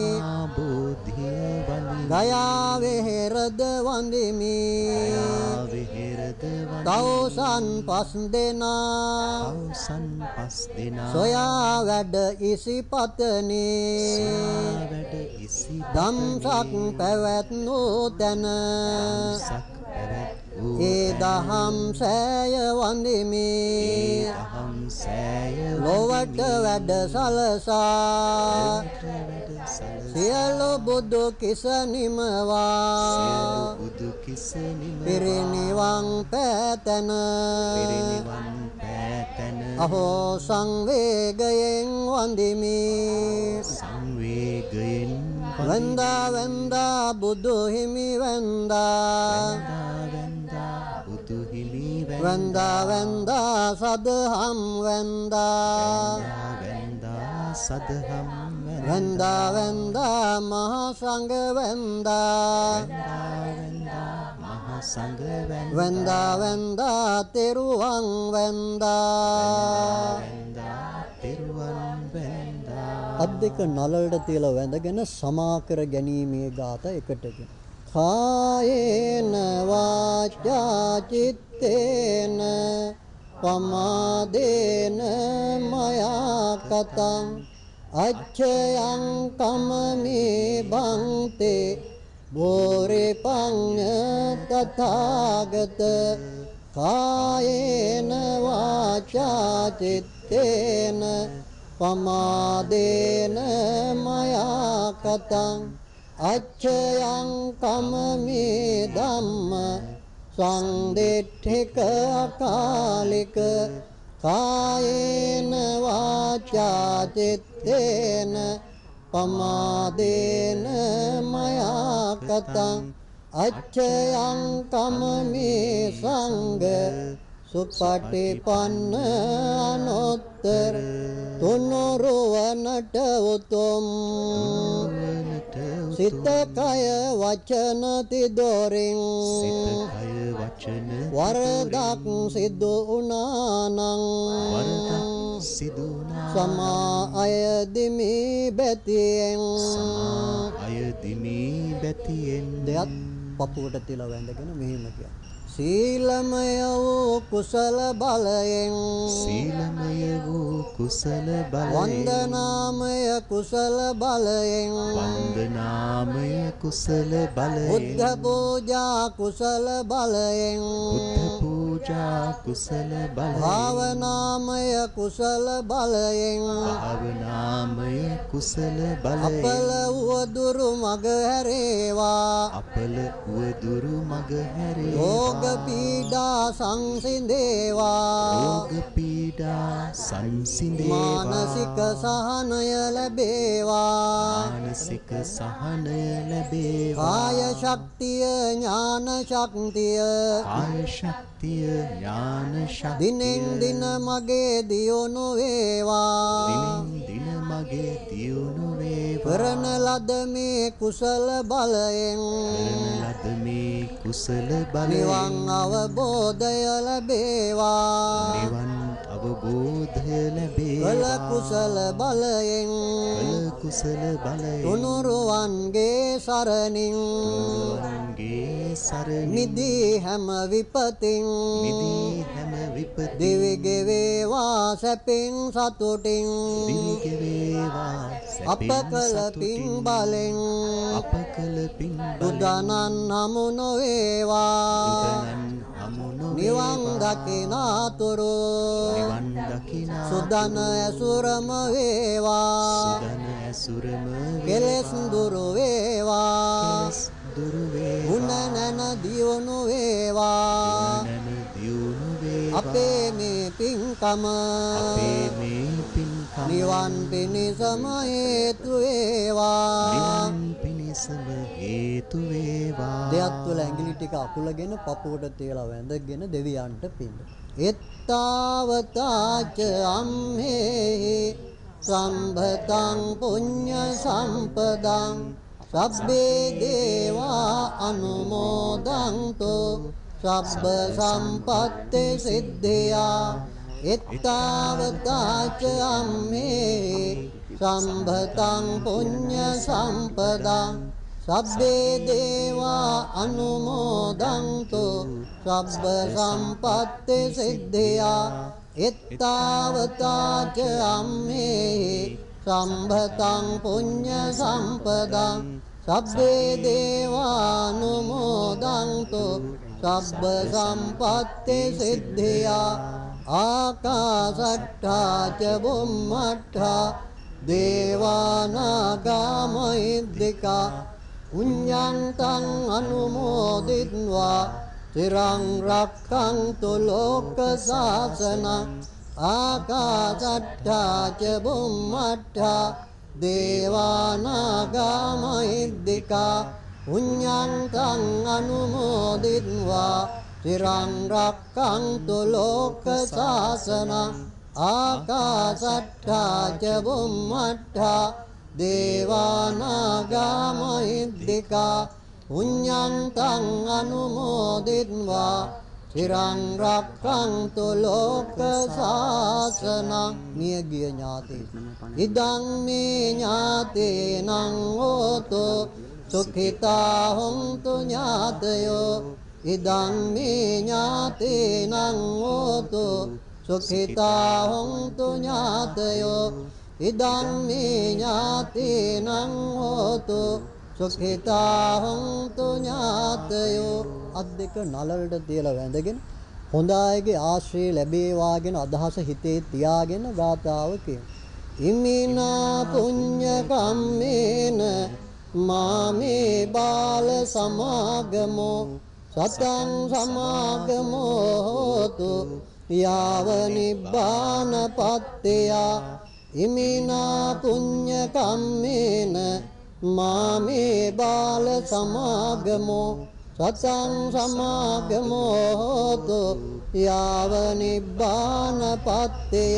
ගයා වෙහෙරද වඳිමි තවුසන් පස් දෙනා සොයා වැඩ ඉසිපතනේ දම්සක් පැවැත්නු තැන ඒ දහම් සෑය වඳිමි ලොවට වැඩ සලසා සියලු බුදු කිස නිමවා පිරිනිවන් පෑතැන අහෝ සංවේගයෙන් වඳිමි වන්දා වන්දා බුදු හිමි වන්දා වන්දා වන්දා සදහම් වන්දා වන්දා වන්දා මහා සංඝ වන්දා වන්දා වන්දා තෙරුවන් වන්දා අත් දෙක නලලට තියලා වැඳගෙන සමා කර ගැනීමේ ගාත එකටගෙන කායේන වාචා චිත්තේන පමාදේන මයා කතං අච්ඡයං කමමි බන්තේ බෝරේ පඤ්ඤ තථාගත කායේන වාචා චිත්තේන පමාදේන මයා කතං අච්ඡයං කමමි ධම්ම සංදෙට්ඨික අකාලික කායේන වාචා චිත්තේන පමාදේන මයා කතං අච්ඡයං කමමි සංඝ සුපටිපන්න අනුත්තර තුනුරුවනට උතුම් සිත කය වචන තිදොරින් වරදක් සිදු උනානං සමා අයදිමි බැතියෙන් දෙයක් පපුවට තියලා වැඳගෙන මෙහෙම කියනවා සීලමය වූ කුසල බලයෙන් වන්දනාමය කුසල බලයෙන් බුද්ධ පූජා කුසල බලයෙන් භාවනාමය කුසල බලයෙන් අපල උවදුරු මග හැරේවා රෝග පීඩා සංසිඳේවා මානසික සහනය ලැබේවා කාය ශක්තිය ඥාන ශක්තිය දිනෙන් දින මගේ දියුණු වේවා කරන ලද මේ කුසල බලයෙන් නිවන් අවබෝධය ලැබේවා අවබෝධ ලැබේවා. කළ කුසල බලයෙන් තුනුරුවන්ගේ සරණින් මිදී හැම විපතින් දිවි ගෙවේවා සැපින් සතුටින් අප කළ පින් බලෙන් බුදුදනන් හමු නොවේවා. නිවන් දකිනාතුරු සුදන ඇසුරම වේවා. කෙලෙස් දුරු වේවා. ගුණ නැන දියුණු වේවා. අපේ මේ පින්කම නිවන් පිණිසම හේතු වේවා. දෙයක් තුළ ඇඟිලි ටික අකුලගෙන පපුවට තියලා වැඳගෙන දෙවියන්ට පින්න. එත්තාවතාච අම්හේ සම්භතං පුඤ්ඤ සම්පදං සබ්බේ දේවා අනුමෝදන්තෝ සබ්බ සම්පත්ති සිද්ධියා. එත්තාවතාච අම්හේ සම්භතං පුඤ්ඤ සම්පදං සබ්බේ දේවා අනුමෝදන්තෝ සබ්බ සම්පත්ති සිද්ධියා. එත්තාවතාච අම්මේ සම්භතං පුඤ්ඤ සම්පදං සබ්බේ දේවා අනුමෝදන්තෝ සබ්බ සම්පත්ති සිද්ධියා. ආකාශට්ඨා ච බුම්මට්ඨා දේවානාගා මහිද්దికා පුඤ්ඤන්තං අනුමෝදිත්වා තිරං රක්ඛන්තු ලෝක සාසනං. ආකාශට්ඨා ච බුම්මට්ඨා දේවානාගා මහිද්దికා පුඤ්ඤන්තං අනුමෝදිත්වා තිරං රක්ඛන්තු ලෝක සාසනං. ආකාශට්ඨා ච බුම්මට්ඨා දේවානාගා මහිද්దికා පුඤ්ඤන්තං අනුමෝදිත්වා තිරං රක්ඛන්තු ලෝක සාසනං. මියගිය ඥාතේ ඉදං මේ ඥාතේනං හෝතු සුඛිතා හොන්තු ඥාතයෝ. ඉදං මේ ඥාතේනං හෝතු සුඛිතා හොන්තු ඥාතයෝ. ඉදං මේ ඥාතේනං හෝතු සුඛිතා හොන්තු ඥාතයෝ. අත් දෙක නලලට තියලා වැඳගෙන හොඳ අයගේ ආශ්‍රය ලැබේවාගෙන අදහස හිතේ තියාගෙන ගාථාව කියමු. ඉමිනා පුඤ්ඤ කම්මේන මාමේ බාල සමාගමෝ සතං සමාගමෝ හෝතු යාව නිබ්බානපත්තය. ඉමිනා පුඤ්ඤ කම්මේන මාමේ බාල සමාගමෝ සතං සමාගමෝ හෝතු යාව නිබ්බානපත්තය.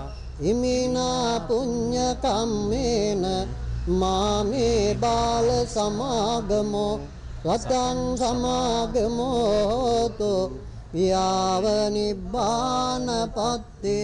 ඉමිනා පුඤ්ඤ කම්මේන මාමේ බාල සමාගමෝ සතං සමාගමෝ හෝතු යාව නිබ්බානපත්තය.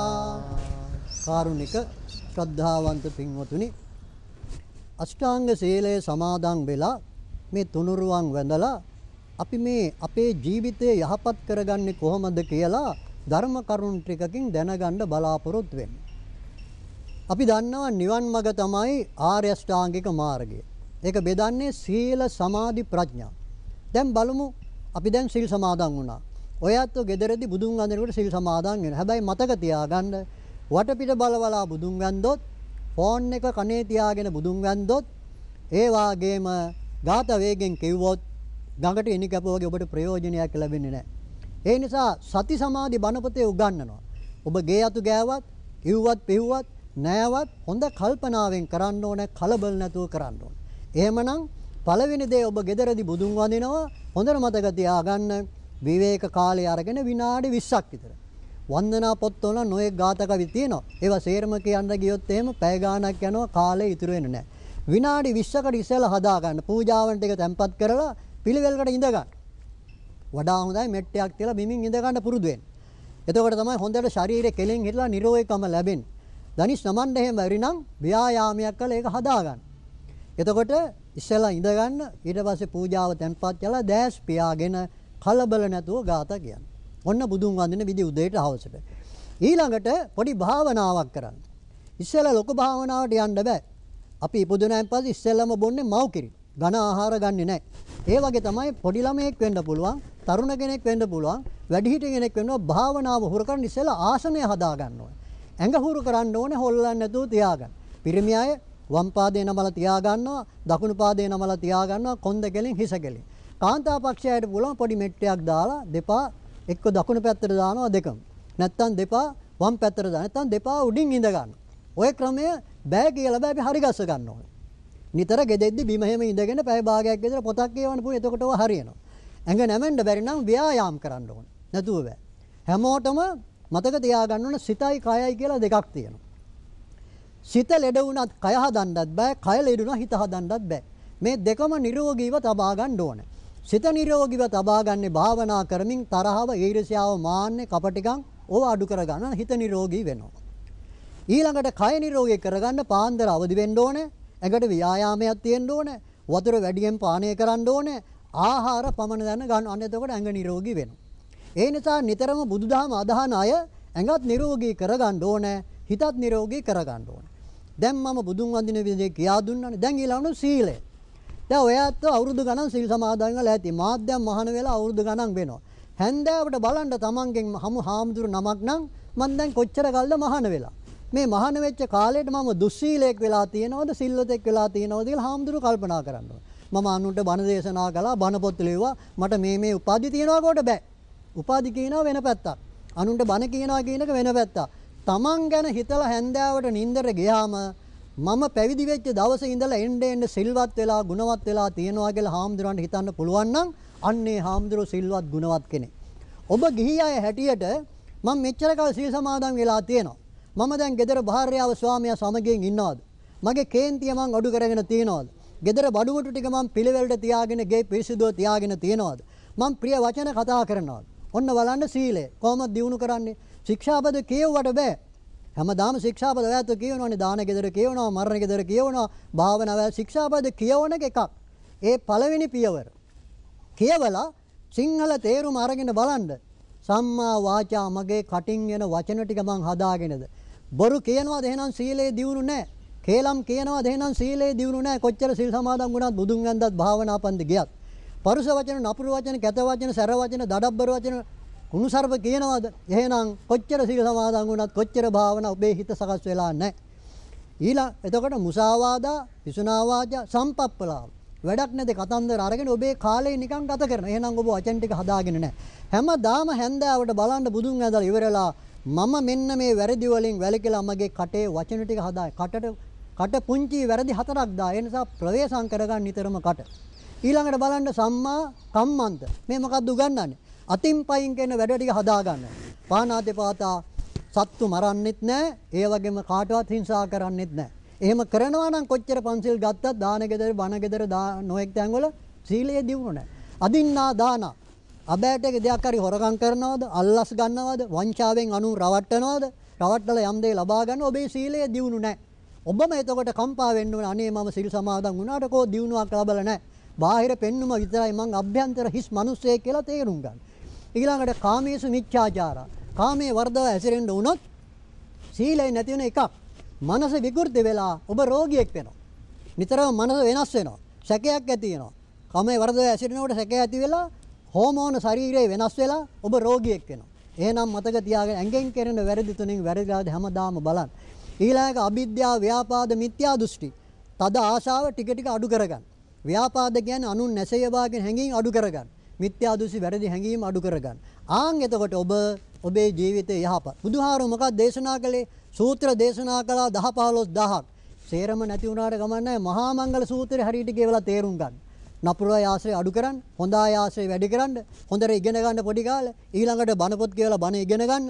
කාරුණික ශ්‍රද්ධාවන්ත පින්වතුනි, අෂ්ටාංග සීලය සමාදන් වෙලා මේ තුනුරුවන් වැඳලා අපි මේ අපේ ජීවිතය යහපත් කරගන්නේ කොහොමද කියලා ධර්ම කරුණු ටිකකින් දැනගන්න බලාපොරොත්තු වෙන්නේ. අපි දන්නවා නිවන් මඟ තමයි ආර්ය අෂ්ටාංගික මාර්ගය. ඒක බෙදන්නේ සීල සමාධි ප්‍රඥා. දැන් බලමු අපි දැන් සීල් සමාදන් වුණා. ඔයත් ගෙදරදී බුදුන් වඳිනකොට සීල් සමාදන් වෙනවා. හැබැයි මතක තියාගන්න වටපිට බලවලා බුදුන් වැන්දොත්, ෆෝන් එක කනේ තියාගෙන බුදුන් වැන්දොත්, ඒ වාගේම ගාත වේගෙන් කිව්වොත් ගඟට එනි කැපුවා වගේ ඔබට ප්‍රයෝජනයක් ලැබෙන්නේ නැහැ. ඒ නිසා සති සමාධි බණපොතේ උගන්වනවා. ඔබ ගේ අතු ගෑවත්, ඉව්වත් පිව්වත්, නෑවත් හොඳ කල්පනාවෙන් කරන්න ඕනේ, කලබල නැතුව කරන්න ඕනේ. එහෙමනම් පළවෙනි දේ ඔබ ගෙදරදී බුදුන් වඳිනවා. හොඳට මතක තියාගන්න විවේක කාලය අරගෙන විනාඩි 20ක් විතර. වන්දනා පොත්වල නොයෙක් ගාථා කවි තියෙනවා. ඒවා සේරම කියන්න ගියොත් එහෙම පැය ගාණක් යනවා, කාලය ඉතුරු වෙන්නේ නැහැ. විනාඩි 20කට ඉස්සෙල්ලා හදා ගන්න. පූජාවන් ටික තැම්පත් කරලා පිළිවෙලකට ඉඳ ගන්න. වඩා හොඳයි මෙට්ටයක් තියලා බිමින් ඉඳ ගන්න පුරුදු වෙන්න. එතකොට තමයි හොඳට ශරීරේ කෙලෙන් හිටලා නිරෝගීකම ලැබෙන්නේ. ධනිස් නමන්න එහෙම බැරි නම් ව්‍යායාමයක් කළා ඒක හදාගන්න. එතකොට ඉස්සෙල්ලා ඉඳ ගන්න ඊට පස්සේ පූජාව තැන්පත් කළා දැස් පියාගෙන කලබල නැතුව ගාත කියන්නේ. ඔන්න බුදුන් වඳින විදි උදේට හවසට. ඊළඟට පොඩි භාවනාවක් කරන්න. ඉස්සෙල්ලා ලොකු භාවනාවට යන්න බෑ. අපි ඉපදුනාන් පස්සේ ඉස්සෙල්ලාම බොන්නේ මව් කිරි. ඝන ආහාර ගන්නෙ නැහැ. ඒ වගේ තමයි පොඩි ළමයෙක් වෙන්න පුළුවන්, තරුණ කෙනෙක් වෙන්න පුළුවන්, වැඩිහිටි කෙනෙක් වෙන්න භාවනාව හුරු කරන් ඉස්සෙල්ලා ආසනය හදා ගන්න ඕනේ. ඇඟ හුරු කරන්න ඕනේ හොල්ලන්නේ නැතුව තියාගන්න. පිරිමි අය වම් පාදේ නමලා තියා ගන්නවා, දකුණු පාදේ නමලා තියා ගන්නවා, කොන්ද කෙලින් හිස කෙලින්. කාන්තා පක්ෂයට පුළුවන් පොඩි මෙට්ටයක් දාලා දෙපා එක්ක දකුණු පැත්තට දානවා දෙකම. නැත්තම් දෙපා වම් පැත්තට දානවා. නැත්තම් දෙපා උඩින් ඉඳ ගන්න. ඔය ක්‍රමය බෑ කියලා බෑ අපි හරි ගස්ස ගන්න ඕනේ. නිතර ගෙදෙද්දි බිම හැම ඉඳගෙන පැය භාගයක් විතර පොතක් කියවන්න පුළුවන්. එතකොට ඔය හරියනවා. ඇඟ නැමෙන්න බැරි නම් ව්‍යායාම් කරන්න ඕනේ. නැතුව බෑ. හැමෝටම මතක තියාගන්න ඕනේ සිතයි කයයි කියලා දෙකක් තියෙනවා. සිත ලෙඩ වුණත් කය හදන්නත් බෑ. කය ලෙඩ වුණා හිත හදන්නත් බෑ. මේ දෙකම නිරෝගීව තබා ගන්න ඕනේ. සිත නිරෝගීව තබා ගන්නේ භාවනා කරමින් තරහව, ඊර්ෂ්‍යාව, මාන්නේ, කපටිකම් ඕව අඩු කර ගන්න හිත නිරෝගී වෙනවා. ඊළඟට කය නිරෝගී කරගන්න පාන්දර අවදි වෙන්න ඕනේ. ඇඟට ව්‍යායාමයක් තියෙන්න ඕනේ. වතුර වැඩියෙන් පානය කරන්න ඕනේ. ආහාර පමණ දැන ගන්න. අන්න එතකොට ඇඟ නිරෝගී වෙනවා. ඒ නිසා නිතරම බුදුදහම අදහන අය ඇඟත් නිරෝගී කරගන්න ඕනේ. හිතත් නිරෝගී කරගන්න ඕනේ. දැන් මම බුදුන් වඳින විදිහේ කියා දුන්නානේ. දැන් ඊළඟට සීලය. දැන් ඔයත් අවුරුදු ගණන් සීල් සමාදන් වෙලා ඇති. මාත් දැන් මහාන වෙලා අවුරුදු ගණන් වෙනවා. හැන්දෑවට බලන්න තමන්ගෙන් හාමුදුරු නමක් නම් මම දැන් කොච්චර කල්ද මහාන වෙලා. මේ මහාන වෙච්ච කාලේට මම දුස්සීලයක් වෙලා තියෙනවද සිල්වතෙක් වෙලා තියෙනවද කියලා හාමුදුරු කල්පනා කරන්න ඕනේ. මම අනුන්ට බණ දේශනා කළා, බණ පොත් ලියුවා. මට මේ උපාධි තියනවා කොට බෑ. උපාධි කියනවා වෙන පැත්තක්. අනුන්ට බණ කියනවා කියන එක වෙන පැත්තක්. තමන් ගැන හිතලා හැන්දෑවට නින්දට ගියාම මම පැවිදි වෙච්ච දවසේ ඉඳලා එන්න සිල්වත් වෙලා ගුණවත් වෙලා තියෙනවා කියලා හාමුදුරන්ට හිතන්න පුළුවන් නම් අන්නේ හාමුදුරුවෝ සිල්වත් ගුණවත් කෙනෙක්. ඔබ ගිහි අය හැටියට මම මෙච්චර කාල සීල් සමාදන් වෙලා තියෙනවා. මම දැන් ගෙදර භාර්යාව ස්වාමියා සමගින් ඉන්නවද? මගේ කේන්තිය මං අඩු කරගෙන තියනවද? ගෙදර බඩුමුට්ටු ටික මං පිළිවෙලට තියාගෙන ගේ පිරිසිදුව තියාගෙන තියනවද? මං ප්‍රිය වචන කතා කරනවද? ඔන්න බලන්න සීලය කොහොමද දියුණු කරන්නේ? ශික්ෂාපද කියවුවට බෑ. හැමදාම ශික්ෂාපද ඔයත් කියවනවානේ. දාන ගෙදර කියවනවා, මරණ ගෙදර කියවනවා, භාවනාව ශික්ෂාපද කියවන එකක්. ඒ පළවෙනි පියවර. කියවලා සිංහල තේරුම අරගෙන බලන්න. සම්මා වාචා මගේ කටින් එන වචන ටික මං හදාගෙනද? බොරු කියනවාද එහෙනම් සීලේ දියුණු නැහැ. කේලම් කියනවාද එහෙනම් සීලේ දියුණු නැහැ. කොච්චර සිල් සමාදන් වුණත් බුදුන් වැන්දත් භාවනා පන්ති ගියත්. පරුස වචන, නපුරු වචන, කැත වචන, සැර වචන, දඩබ්බර වචන, කුණුසර්ප කියනවාද? එහෙනම් කොච්චර සිල් සමාදන් වුණත් කොච්චර භාවනා ඔබේ හිත සකස් වෙලා නැහැ. එතකොට මුසාවාදා, පිසුනා වාචා, සම්පප්පලාව. වැඩක් නැති කතන්දර අරගෙන ඔබේ කාලේ නිකන් ගත කරනවා. එහෙනම් ඔබ වචන ටික හදාගෙන නැහැ. හැමදාම හැන්දෑවට බලන්න බුදුන් වැඳලා ඉවරලා මම මෙන්න මේ වැරදි වලින් වැළකීලා මගේ කටේ වචන ටික හදායි. කට පුංචි වැරදි 4ක් දා. ඒ නිසා ප්‍රවේශම් කරගන්න නිතරම කට. ඊළඟට බලන්න සම්මා කම්මන්ත. මේ මොකක්ද උගන්වන්නේ? අතින් පයින් කියන වැඩ ටික හදා ගන්න. පානාතිපාතා සත්තු මරන්නෙත් නැහැ. ඒ වගේම කාටවත් හිංසා කරන්නෙත් නැහැ. එහෙම කරනවා නම් කොච්චර පන්සිල් ගත්තත් දාන ගෙදර බණ ගෙදර නොඑක් තැන්වල සීලයේ දියුණු නැහැ. අදින්නා දාන අබෑටක දෙයක් හරි හොරකම් කරනවද? අල්ලස් ගන්නවද? වංචාවෙන් අනු රවට්ටනවද? රවට්ටලා යම් දෙයක් ලබා ගන්න ඔබේ සීලයේ දියුණු නැහැ. ඔබම එතකොට කම්පා වෙන්න ඕනේ. අනේ මම සිල් සමාදන් වුණාට කෝ දියුණුවක් ලබලා නැහැ. බාහිර පෙන්නුම විතරයි මං අභ්‍යන්තර හිස් මිනිස්සෙක් කියලා තේරුම් ගන්න. ඊළඟට කාමේසු මිච්ඡාචාරා. කාමයේ වර්ධව ඇසිරෙන්න වුණොත් සීලය නැති වෙන එකක්. මනස විකෘති වෙලා ඔබ රෝගියෙක් වෙනවා. නිතරම මනස වෙනස් වෙනවා. සැකයක් ඇති වෙනවා. කාමයේ වර්ධව ඇසිරෙනකොට සැකය ඇති වෙලා හෝමෝන ශරීරය වෙනස් වෙලා ඔබ රෝගියෙක් වෙනවා. එහෙනම් මතක තියාගෙන ඇඟෙන් කරන වැරදි තුنين වැරදිලාද හැමදාම බලන්න. ඊළඟ අවිද්‍යාව, ව්‍යාපාද, මිත්‍යා දෘෂ්ටි. තද ආශාව ටික ටික අඩු කරගන්න. ව්‍යාපාද කියන්නේ අනුන් නැසෙය වාගෙන හැඟීම් අඩු කරගන්න. මිත්‍යා දෘෂ්ටි වැරදි හැඟීම් අඩු කරගන්න. ආන් එතකොට ඔබේ ජීවිතේ යහපත්. බුදුහාරෝ මොකක්ද දේශනා කළේ? සූත්‍ර දේශනා කළා 10 15000ක්. සේරම නැති වුණාට ගමන් නැහැ. මහා මංගල සූත්‍රය හරියට කියවලා තේරුම් ගන්න. නපුරු ආශ්‍රය අඩු කරන්න, හොඳ ආශ්‍රය වැඩි කරන්න, හොඳට ඉගෙන ගන්න පොඩි කාලේ, ඊළඟට බණ පොත් කියවලා බණ ඉගෙන ගන්න.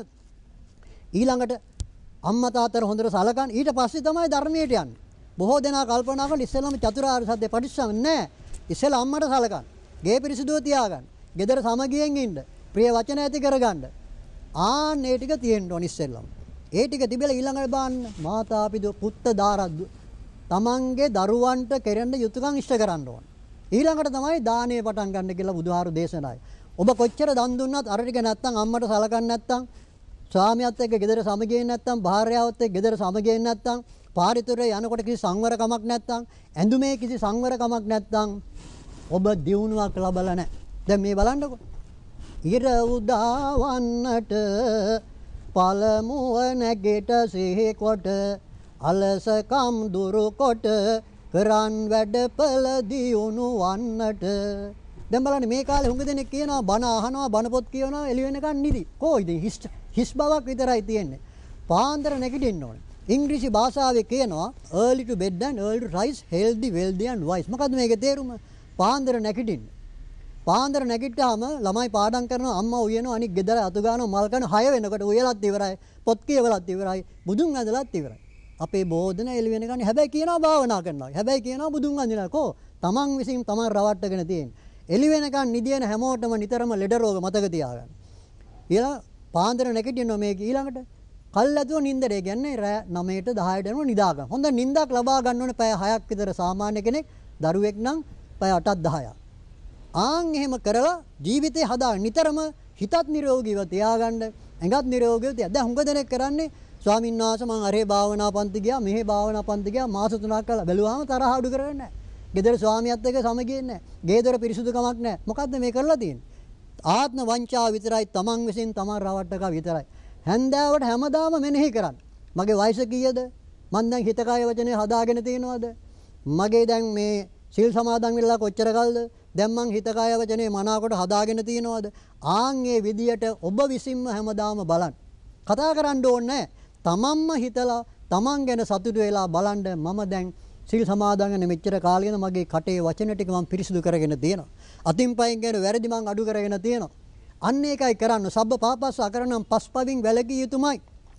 ඊළඟට අම්මා තාත්තට හොඳට සලකන්න. ඊට පස්සේ තමයි ධර්මයට යන්නේ. බොහෝ දෙනා කල්පනා කරන ඉස්සෙල්ලාම චතුරාර්ය සත්‍ය පරිස්සම් නැහැ. ඉස්සෙල්ලා අම්මට සලකන්න. ගේ පිරිසිදුව තියාගන්න. ගෙදර සමගියෙන් ඉන්න. ප්‍රිය වචන ඇති කරගන්න. ආන්න ඒ ටික තියෙන්න ඕන ඉස්සෙල්ලම. ඒ ටික තිබෙලා ඊළඟට බලන්න මාතාපිතු පුත්ත දාරද්දු තමන්ගේ දරුවන්ට කෙරෙන්න යුතුයකම් ඉෂ්ට කරන්න ඕන. ඊළඟට තමයි දානය පටන් ගන්න කියලා බුදුහාරු දේශනායි. ඔබ කොච්චර දන් දුන්නත් අර ටික නැත්තම් අම්මට සලකන්නේ නැත්තම් ස්වාමියාත් එක්ක ගෙදර සමගියෙන් නැත්තම් භාර්යාවත් එක්ක ගෙදර සමගියෙන් නැත්තම් පාරිතරේ යනකොට කිසි සංවරකමක් නැත්තම් ඇඳුමේ කිසි සංවරකමක් නැත්තම් ඔබ දියුණුවක් ලබලා නැහැ. දැන් මේ බලන්නකො. ඉර උදාවන්නට පළමුව නැගිට සිහි කොට අලසකම් දුරු කොට කරන් වැඩපල දියුණු වන්නට. දැන් බලන්න මේ කාලේ හුඟ දෙනෙක් කියනවා බණ අහනවා බණ පොත් කියනවා එළි වෙනකන් නිදි. කො ඉතින් හිස් බවක් විතරයි තියෙන්නේ. පාන්දර නැගිටින්න ඕනේ. ඉංග්‍රීසි භාෂාවේ කියනවා early to bed and early to rise healthy wealthy and wise. මොකද්ද මේකේ තේරුම? පාන්දර නැගිටින්න. පාන්දර නැගිට්ටාම ළමයි පාඩම් කරනවා අම්මා උයනවා අනිත් ගෙදර අතු ගන්නවා මල් කන 6 වෙනකොට උයලත් ඉවරයි පොත් කියවලත් ඉවරයි බුදුන් ඇඳලත් ඉවරයි. අපේ බෝධන එළි වෙනකන් හැබැයි කියනවා භාවනා කරනවා. හැබැයි කියනවා බුදුන් අඳිනවා. කො තමන් විසින් තමන් රවට්ටගෙන තියෙන. එළි වෙනකන් නිදින හැමෝටම නිතරම ලෙඩ රෝග මතක තියාගන්න. ඊළඟ පාන්දර නැගිටිනවා මේක ඊළඟට කල්ැතුව නින්දට කියන්නේ රෑ 9ට 10ට යනවා නිදා ගන්න. හොඳ නිින්දක් ලබා ගන්න ඕනේ පැය 6ක් විතර සාමාන්‍ය කෙනෙක් දරුවෙක් නම් පැය 8ක් 10ක්. ආන් එහෙම කරලා ජීවිතේ හදා නිතරම හිතත් නිරෝගීව තියාගන්න ඇඟත් නිරෝගීව තියා. දැන් හුඟ දෙනෙක් කරන්නේ ස්වාමීන් වහන්සේ මම අරේ භාවනා පන්ති ගියා මෙහෙ භාවනා පන්ති ගියා මාස 3ක් කරලා බැලුවාම තරහ අඩු කරන්නේ නැහැ. ගෙදර ස්වාමියාත් එක්ක සමගියෙන්නේ නැහැ. ගෙදර පිරිසුදුකමක් නැහැ. මොකද්ද මේ කරලා තියෙන්නේ? ආත්ම වංචාව විතරයි තමන් විසින් තමන් රවට්ටක විතරයි. හැන්දෑවට හැමදාම මෙනෙහි කරන්න. මගේ වයස කීයද? මං දැන් හිත කය වචනේ හදාගෙන තියනවද? මගේ දැන් මේ සිල් සමාදන් වෙලා කොච්චර කල්ද? දැන් මං හිත කය වචනේ මනාවකට හදාගෙන තියනවද? ආන් මේ විදියට ඔබ විසින්ම හැමදාම බලන්න. කතා කරන්න ඕනේ තමන්ම හිතලා තමන් ගැන සතුටු වෙලා බලන්න මම දැන් සිල් සමාදන් වෙන මෙච්චර කාලෙකින් මගේ කටේ වචන ටික මං පිරිසිදු කරගෙන තියෙනවා. අතින් පයින් ගැන වැරදි මං අඩු කරගෙන තියෙනවා. අන්න ඒකයි කරන්න. සබ්බ පාපස්ස අකරණම් පස්පවින් වැළකී යුතුමයි.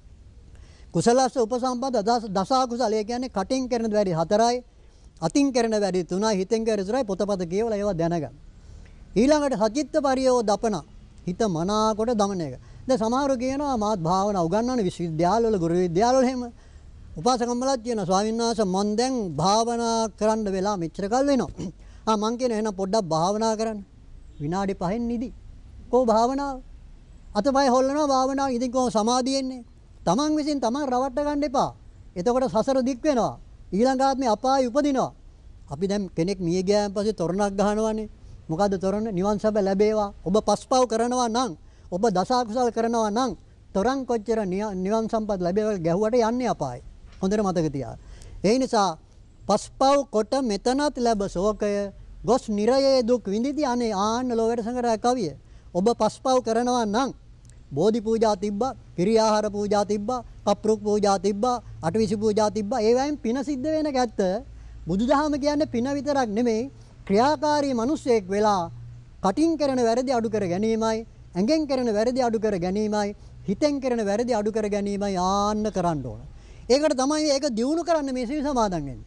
කුසලස්ස උපසම්පද දස කුසල. ඒ කියන්නේ කටින් කරන වැඩි 4යි, අතින් කරන වැඩි 3යි, හිතෙන් කරන 4යි පොතපත කියවලා ඒවා දැනගන්න. ඊළඟට සචිත්ත පරියෝ දපන. හිත මනාකොට දමන එක. දැන් සමහරව කියනවා මාත් භාවනා උගන්වන්නේ විශ්වවිද්‍යාලවල ගුරු විද්‍යාලවල එහෙම. උපාසකම්මලත් කියනවා ස්වාමීන් වහන්සේ මම දැන් භාවනා කරන්න වෙලා මෙච්චර කල් වෙනවා. මං කියන එහෙනම් පොඩ්ඩක් භාවනා කරන්න. විනාඩි 5න් නිදි. කෝ භාවනාව අතපය හොල්ලනවා භාවනාව ඉතින් කොහොම සමාධියෙන්නේ තමන් විසින් තමන් රවට්ට ගන්න එපා. එතකොට සසර දික් වෙනවා. ඊළඟ ආත්මේ අපාය උපදිනවා. අපි දැන් කෙනෙක් මිය ගියාන් පස්සේ තොරණක් ගහනවානේ. මොකද්ද තොරණ? නිවන් සැප ලැබේවා. ඔබ පස්පව් කරනවා නම් ඔබ දස කුසල් කරනවා නම් තොරන් කොච්චර නිවන් සම්පත් ලැබේවා ගැහුවට යන්නේ අපායයි. හොඳට මතක තියාගන්න. ඒ නිසා පස්පව් කොට මෙතනත් ලැබ ශෝකය ගොස් නිරයේ දුක් විඳිති අනේ ආන්න ලෝවැඩ සංගරය කවිය. ඔබ පස්පව් කරනවා නම් බෝධි පූජා තිබ්බා, කිරියාහාර පූජා තිබ්බා, කප්රුක් පූජා තිබ්බා, අටවිසි පූජා තිබ්බා. ඒ වයින් පින සිද්ධ වෙන ගැත්ත බුදුදහම කියන්නේ පින විතරක් නෙමෙයි ක්‍රියාකාරී මිනිසෙක් වෙලා කටින් කරන වැරදි අඩු කර ගැනීමයි, ඇඟෙන් කරන වැරදි අඩු කර ගැනීමයි, හිතෙන් කරන වැරදි අඩු කර ගැනීමයි ආන්න කරන්න ඕන. ඒකට තමයි ඒක දියුණු කරන්න මේ සීල සමාදන් වෙන්නේ.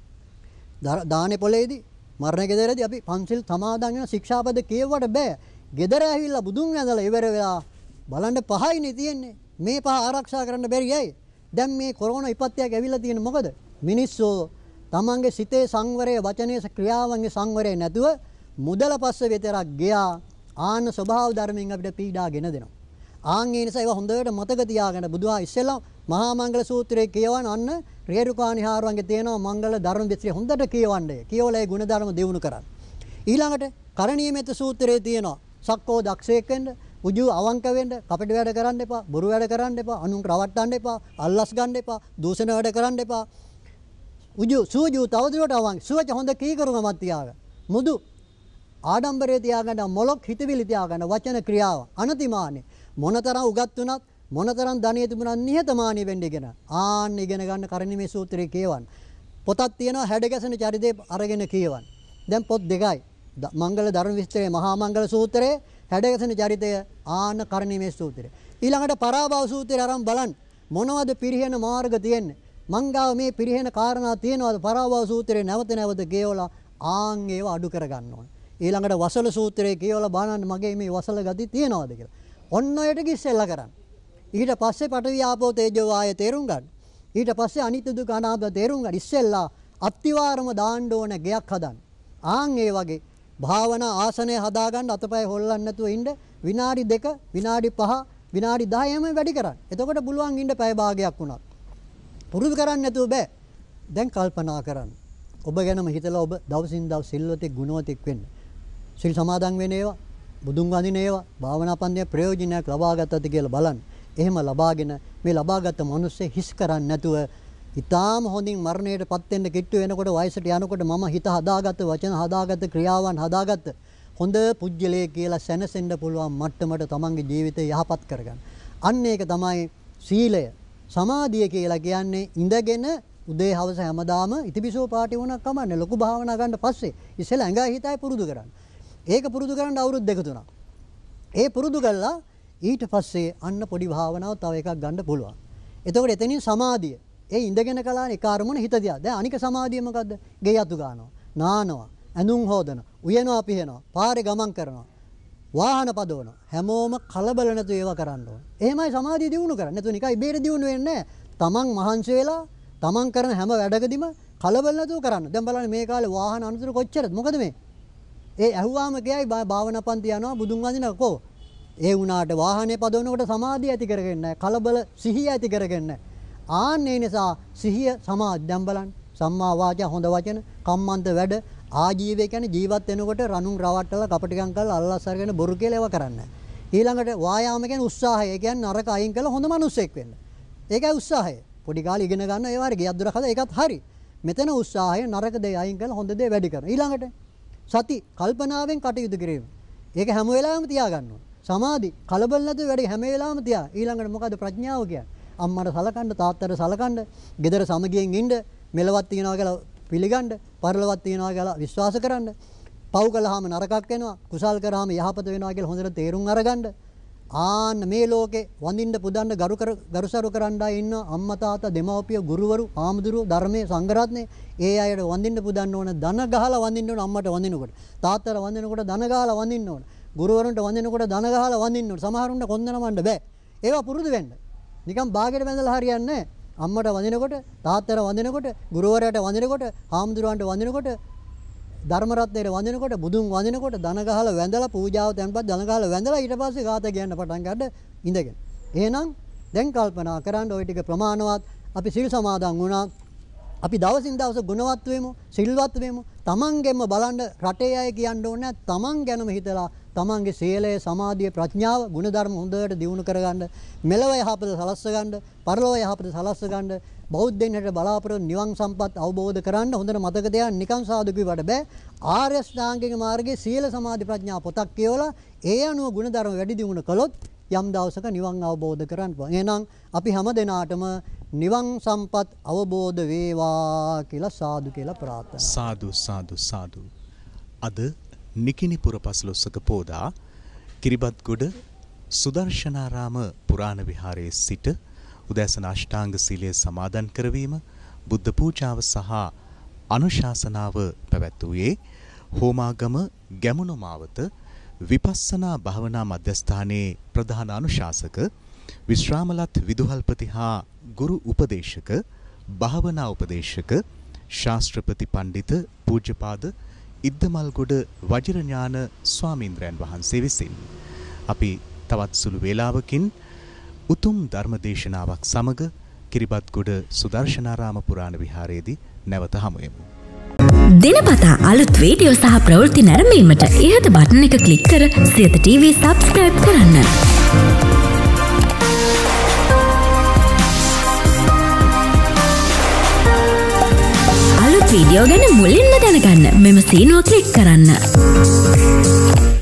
දානේ පොලේදී මරණ ගෙදරදී අපි පන්සිල් සමාදන් වෙන ශික්ෂාපද කියවුවට බෑ. ගෙදර ඇවිල්ලා බුදුන් ඇඳලා ඉවර වෙලා බලන්න 5යිනේ තියෙන්නේ. මේ 5 ආරක්ෂා කරන්න බැරි ඇයි? දැන් මේ කොරෝනා විපත්තියක් ඇවිල්ලා තියෙන්නේ මොකද? මිනිස්සු තමන්ගේ සිතේ සංවරය, වචනයේ ක්‍රියාවන්ගේ සංවරය නැතුව මුදල පස්ස විතරක් ගියා. ආන්න ස්වභාව ධර්මයෙන් අපිට පීඩාගෙන දෙනවා. ආන් ඒ නිසා ඒවා හොඳට මතක තියාගන්න. බුදුහා ඉස්සෙල්ලා මහා මංගල සූත්‍රයේ කියවන අන්න රේරුකාණිහාරවන්ගේ තියෙනවා මංගල ධර්ම විස්තරය හොඳට කියවන්නේ. කියවලා ඒ ගුණ ධර්ම දියුණු කරන්න. ඊළඟට කරණීයමෙත සූත්‍රයේ තියෙනවා සක්කෝ දක්ෂයෙක් වෙන්න, උජු අවංක වෙන්න, කපටි වැඩ කරන්න එපා, බොරු වැඩ කරන්න එපා, අනුන් රවට්ටන්න එපා, අල්ලස් ගන්න එපා, දූෂණ වැඩ කරන්න එපා. උජු සූජු තවදුරට අවංක, සුවච හොඳ කීකරුකමක් තියාගන්න. මුදු ආඩම්බරය තියාගන්න, මොලොක් හිතවිලි තියාගන්න, වචන ක්‍රියාව අනතිමානී. මොනතරම් උගත් වුණත්, මොනතරම් ධනිය තිබුණත් නිහතමානී වෙන්න ඉගෙන. ආන්න ඉගෙන ගන්න කරණීය සූත්‍රයේ කියවන්න. පොතක් තියෙනවා හැඩගැසෙන චරිතේ අරගෙන කියවන්න. දැන් පොත් දෙකයි. මංගල ධර්ම විස්තරයේ මහා මංගල සූත්‍රයේ හැඩගැසෙන චරිතය ආන්න කරණීය සූත්‍රය. ඊළඟට පරාභව සූත්‍රය අරන් බලන්න. මොනවද පිරිහෙන මාර්ග තියෙන්නේ? මංගාව මේ පිරිහෙන කාරණා තියෙනවද? පරාභව සූත්‍රයේ නැවත නැවත කියවලා ආන් ඒව අඩු කර ගන්න ඕනේ. ඊළඟට වසල සූත්‍රයේ කියවලා බලන්න මගේ මේ වසල ගති තියෙනවද කියලා. ඔන්න ඔයට ඉස්සෙල්ලා කරන්න. ඊට පස්සේ පඨවි ආපෝ තේජෝ වායය තේරුම් ගන්න. ඊට පස්සේ අනිත්‍ය දුක්ඛ අනාත්ම තේරුම් ගන්න. ඉස්සෙල්ලා අත්තිවාරම දාන්න ඕන ගයක් හදන්න. ආන් ඒ වගේ භාවනා ආසනය හදාගන්න අතපය හොල්ලන්න නැතුව ඉන්න විනාඩි 2 විනාඩි 5 විනාඩි 10ම වැඩි කරන්න. එතකොට පුළුවන් ඉන්න පැය භාගයක් වුණා. පුරුදු කරන්නේ නැතුව බෑ. දැන් කල්පනා කරන්න. ඔබ ගැනම හිතලා ඔබ දවසින් දවස් සිල්වතෙක් ගුණවතෙක් වෙන්න. සිල් සමාදන් වෙන ඒවා, බුදුන් වඳින ඒවා, භාවනා පන්තියේ ප්‍රයෝජනයක් ලබා ගත්තද කියලා බලන්න. එහෙම ලබාගෙන මේ ලබාගත් මිනිස්සේ හිස් කරන්නේ නැතුව ඊටාම හොඳින් මරණයටපත් වෙන්න කිට්ටු වෙනකොට වයසට යනකොට මම හිත හදාගත්ත වචන හදාගත්ත ක්‍රියාවන් හදාගත්ත හොඳ පුජ්‍යලයේ කියලා සැනසෙන්න පුළුවන් මට්ටමට තමන්ගේ ජීවිතය යහපත් කරගන්න. අන්න ඒක තමයි සීලය. සමාධිය කියලා කියන්නේ ඉඳගෙන උදේ හවස හැමදාම ඉතිපිසෝ පාටි වුණා කමන්නේ ලොකු භාවනා ගන්න පස්සේ ඉස්සෙල්ලා ඇඟයි හිතයි පුරුදු කරන්න. ඒක පුරුදු කරන්න අවුරුදු 2-3ක්. ඒ පුරුදු කළා ඊට පස්සේ අන්න පොඩි භාවනාවක් තව එකක් ගන්න පුළුවන්. එතකොට එතනින් සමාධිය. ඒ ඉඳගෙන කලාන එක අරමුණ හිත දිහා. දැන් අනික සමාධිය මොකද්ද? ගේ යතු ගන්නවා, නානවා, ඇඳුම් හොදනවා, උයනවා පිහනවා, පාරේ ගමන් කරනවා, වාහන පදවනවා. හැමෝම කලබල නැතුව ඒවා කරන්න ඕන. එහෙමයි සමාධිය දියුණු කරන්නේ. නැතුව නිකයි බේර දියුණු වෙන්නේ නැහැ. තමන් මහන්සි වෙලා තමන් කරන හැම වැඩකදීම කලබල නැතුව කරන්න. දැන් බලන්න මේ කාලේ වාහන අනුතර කොච්චරද? මොකද මේ? ඒ ඇහුවාම කියයි භාවනා පන්ති යනවා බුදුන් වඳිනකෝ. ඒ වුණාට වාහනේ පදවනකොට සමාධිය ඇති කරගන්නේ නැහැ. කලබල සිහිය ඇති කරගන්නේ නැහැ. ආන්නේ නිසා සිහිය සමාධි දැන් බලන්න. සම්මා වාචා හොඳ වචන, කම්මන්ත වැඩ, ආජීවය කියන්නේ ජීවත් වෙනකොට රණුන් රවට්ටලා කපටිකම් කරලා අල්ලස් අරගෙන බොරු කියලා ඒවා කරන්නේ. ඊළඟට වායාම කියන්නේ උත්සාහය. ඒ කියන්නේ නරක අයින් කරලා හොඳ මිනිස්සෙක් වෙන්න. ඒකයි උත්සාහය. පොඩි කාලේ ඉගෙන ගන්න ඒවා හරි ගියක් දොරක් හදලා ඒකත් හරි. මෙතන උත්සාහය නරක දේ අයින් කරලා හොඳ දේ වැඩි කරනවා. ඊළඟට සති කල්පනාවෙන් කටයුතු කිරීම. ඒක හැම වෙලාවෙම තියාගන්න ඕන. සමාධි කලබල නැතුව වැඩි හැම වෙලාවෙම තියා. ඊළඟට මොකද්ද ප්‍රඥාව කියන්නේ? අම්මට සලකන්න, තාත්තට සලකන්න, ගෙදර සමගියෙන් ඉන්න, මෙලවත් තියනවා කියලා පිළිගන්න, පරලොවත් තියනවා කියලා විශ්වාස කරන්න. පව් කළාම නරකක් වෙනවා, කුසල් කරාම යහපත වෙනවා කියලා හොඳට තේරුම් අරගන්න. ආන්න මේ ලෝකේ වඳින්න පුදන්න ගරුසරු කරන්නයි ඉන්න අම්මා තාත්තා දෙමව්පිය ගුරුවරු ආමුදුරු ධර්මයේ සංඝරත්නේ ඒ අයට වඳින්න පුදන්න ඕන ධන ගහලා වඳින්න ඕන අම්මට වඳිනකොට තාත්තට වඳිනකොට ධන ගහලා වඳින්න ඕන ගුරුවරුන්ට වඳිනකොට ධන ගහලා වඳින්න ඕන සමහරුන්ට කොන්ද නමන්න බෑ ඒවා පුරුදු වෙන්න නිකන් බාගෙට බැඳලා හරියන්නේ නැහැ අම්මට වඳිනකොට තාත්තට වඳිනකොට ගුරුවරයාට වඳිනකොට ආමුදුරන්ට වඳිනකොට ධර්ම රත්නයේ වඳිනකොට බුදුන් වඳිනකොට ධන ගහලා වැඳලා පූජාව තැන්පත් ධන ගහලා වැඳලා ඊට පස්සේ ගාත කියන්න පටන් ගන්න ඉඳගෙන. එහෙනම් දැන් කල්පනා කරන්න ওই ටික ප්‍රමාණවත් අපි සිල් සමාදන් වුණා. අපි දවසින් දවස ගුණවත් වෙමු, සිල්වත් වෙමු. තමන්ගෙම බලන්න රටේ අය කියන්න ඕනේ තමන් ගැනම හිතලා තමන්ගේ සීලය, සමාධිය, ප්‍රඥාව, ගුණධර්ම හොඳට දියුණු කරගන්න, මෙලව යහපත සලස්ස ගන්න, පරලොව යහපත සලස්ස ගන්න. බෞද්ධයන් හැට බලාපොරොත්තු නිවන් සම්පත් අවබෝධ කරගන්න හොඳට මතක තියාගන්න නිකන් සාදු කිව්වට බෑ ආර්ය ශ්‍රාංගික මාර්ගයේ සීල සමාධි ප්‍රඥා පොතක් කියවලා ඒ අනුව ගුණධර්ම වැඩි දියුණු කළොත් යම් දවසක නිවන් අවබෝධ කරගන්න පුළුවන්. එහෙනම් අපි හැම දිනාටම නිවන් සම්පත් අවබෝධ වේවා කියලා සාදු කියලා ප්‍රාර්ථනා. සාදු සාදු සාදු. අද නිකිනිපුර පසළොස්වක පෝදා කිරිබත්ගොඩ සුදර්ශනාරාම පුරාණ විහාරයේ සිට උදෑසන අෂ්ටාංග සීලය සමාදන් කරවීම බුද්ධ පූජාව සහ අනුශාසනාව පැවැත්වුවේ හෝමාගම ගැමුණු මාවත විපස්සනා භාවනා මධ්‍යස්ථානයේ ප්‍රධාන අනුශාසක විශ්‍රාමලත් විදුහල්පති හා ගුරු උපදේශක භාවනා උපදේශක ශාස්ත්‍රපති පණ්ඩිත පූජ්‍යපාද ඉද්දමල්ගොඩ වජිරඥාන ස්වාමීන්ද්‍රයන් වහන්සේ විසින් අපි තවත් සුළු වේලාවකින් උතුම් ධර්ම දේශනාවක් සමග කිරිබත්ගොඩ සුදර්ශනාරාම පුරාණ විහාරයේදී නැවත හමු වෙමු. දිනපතා අලුත් වීඩියෝ සහ ප්‍රවෘත්ති නැරඹීමට ඉහත බටන් එක ක්ලික් කර සියත TV subscribe කරන්න. අලුත් වීඩියෝ ගැන මුලින්ම දැනගන්න මෙම සීනුව ක්ලික් කරන්න.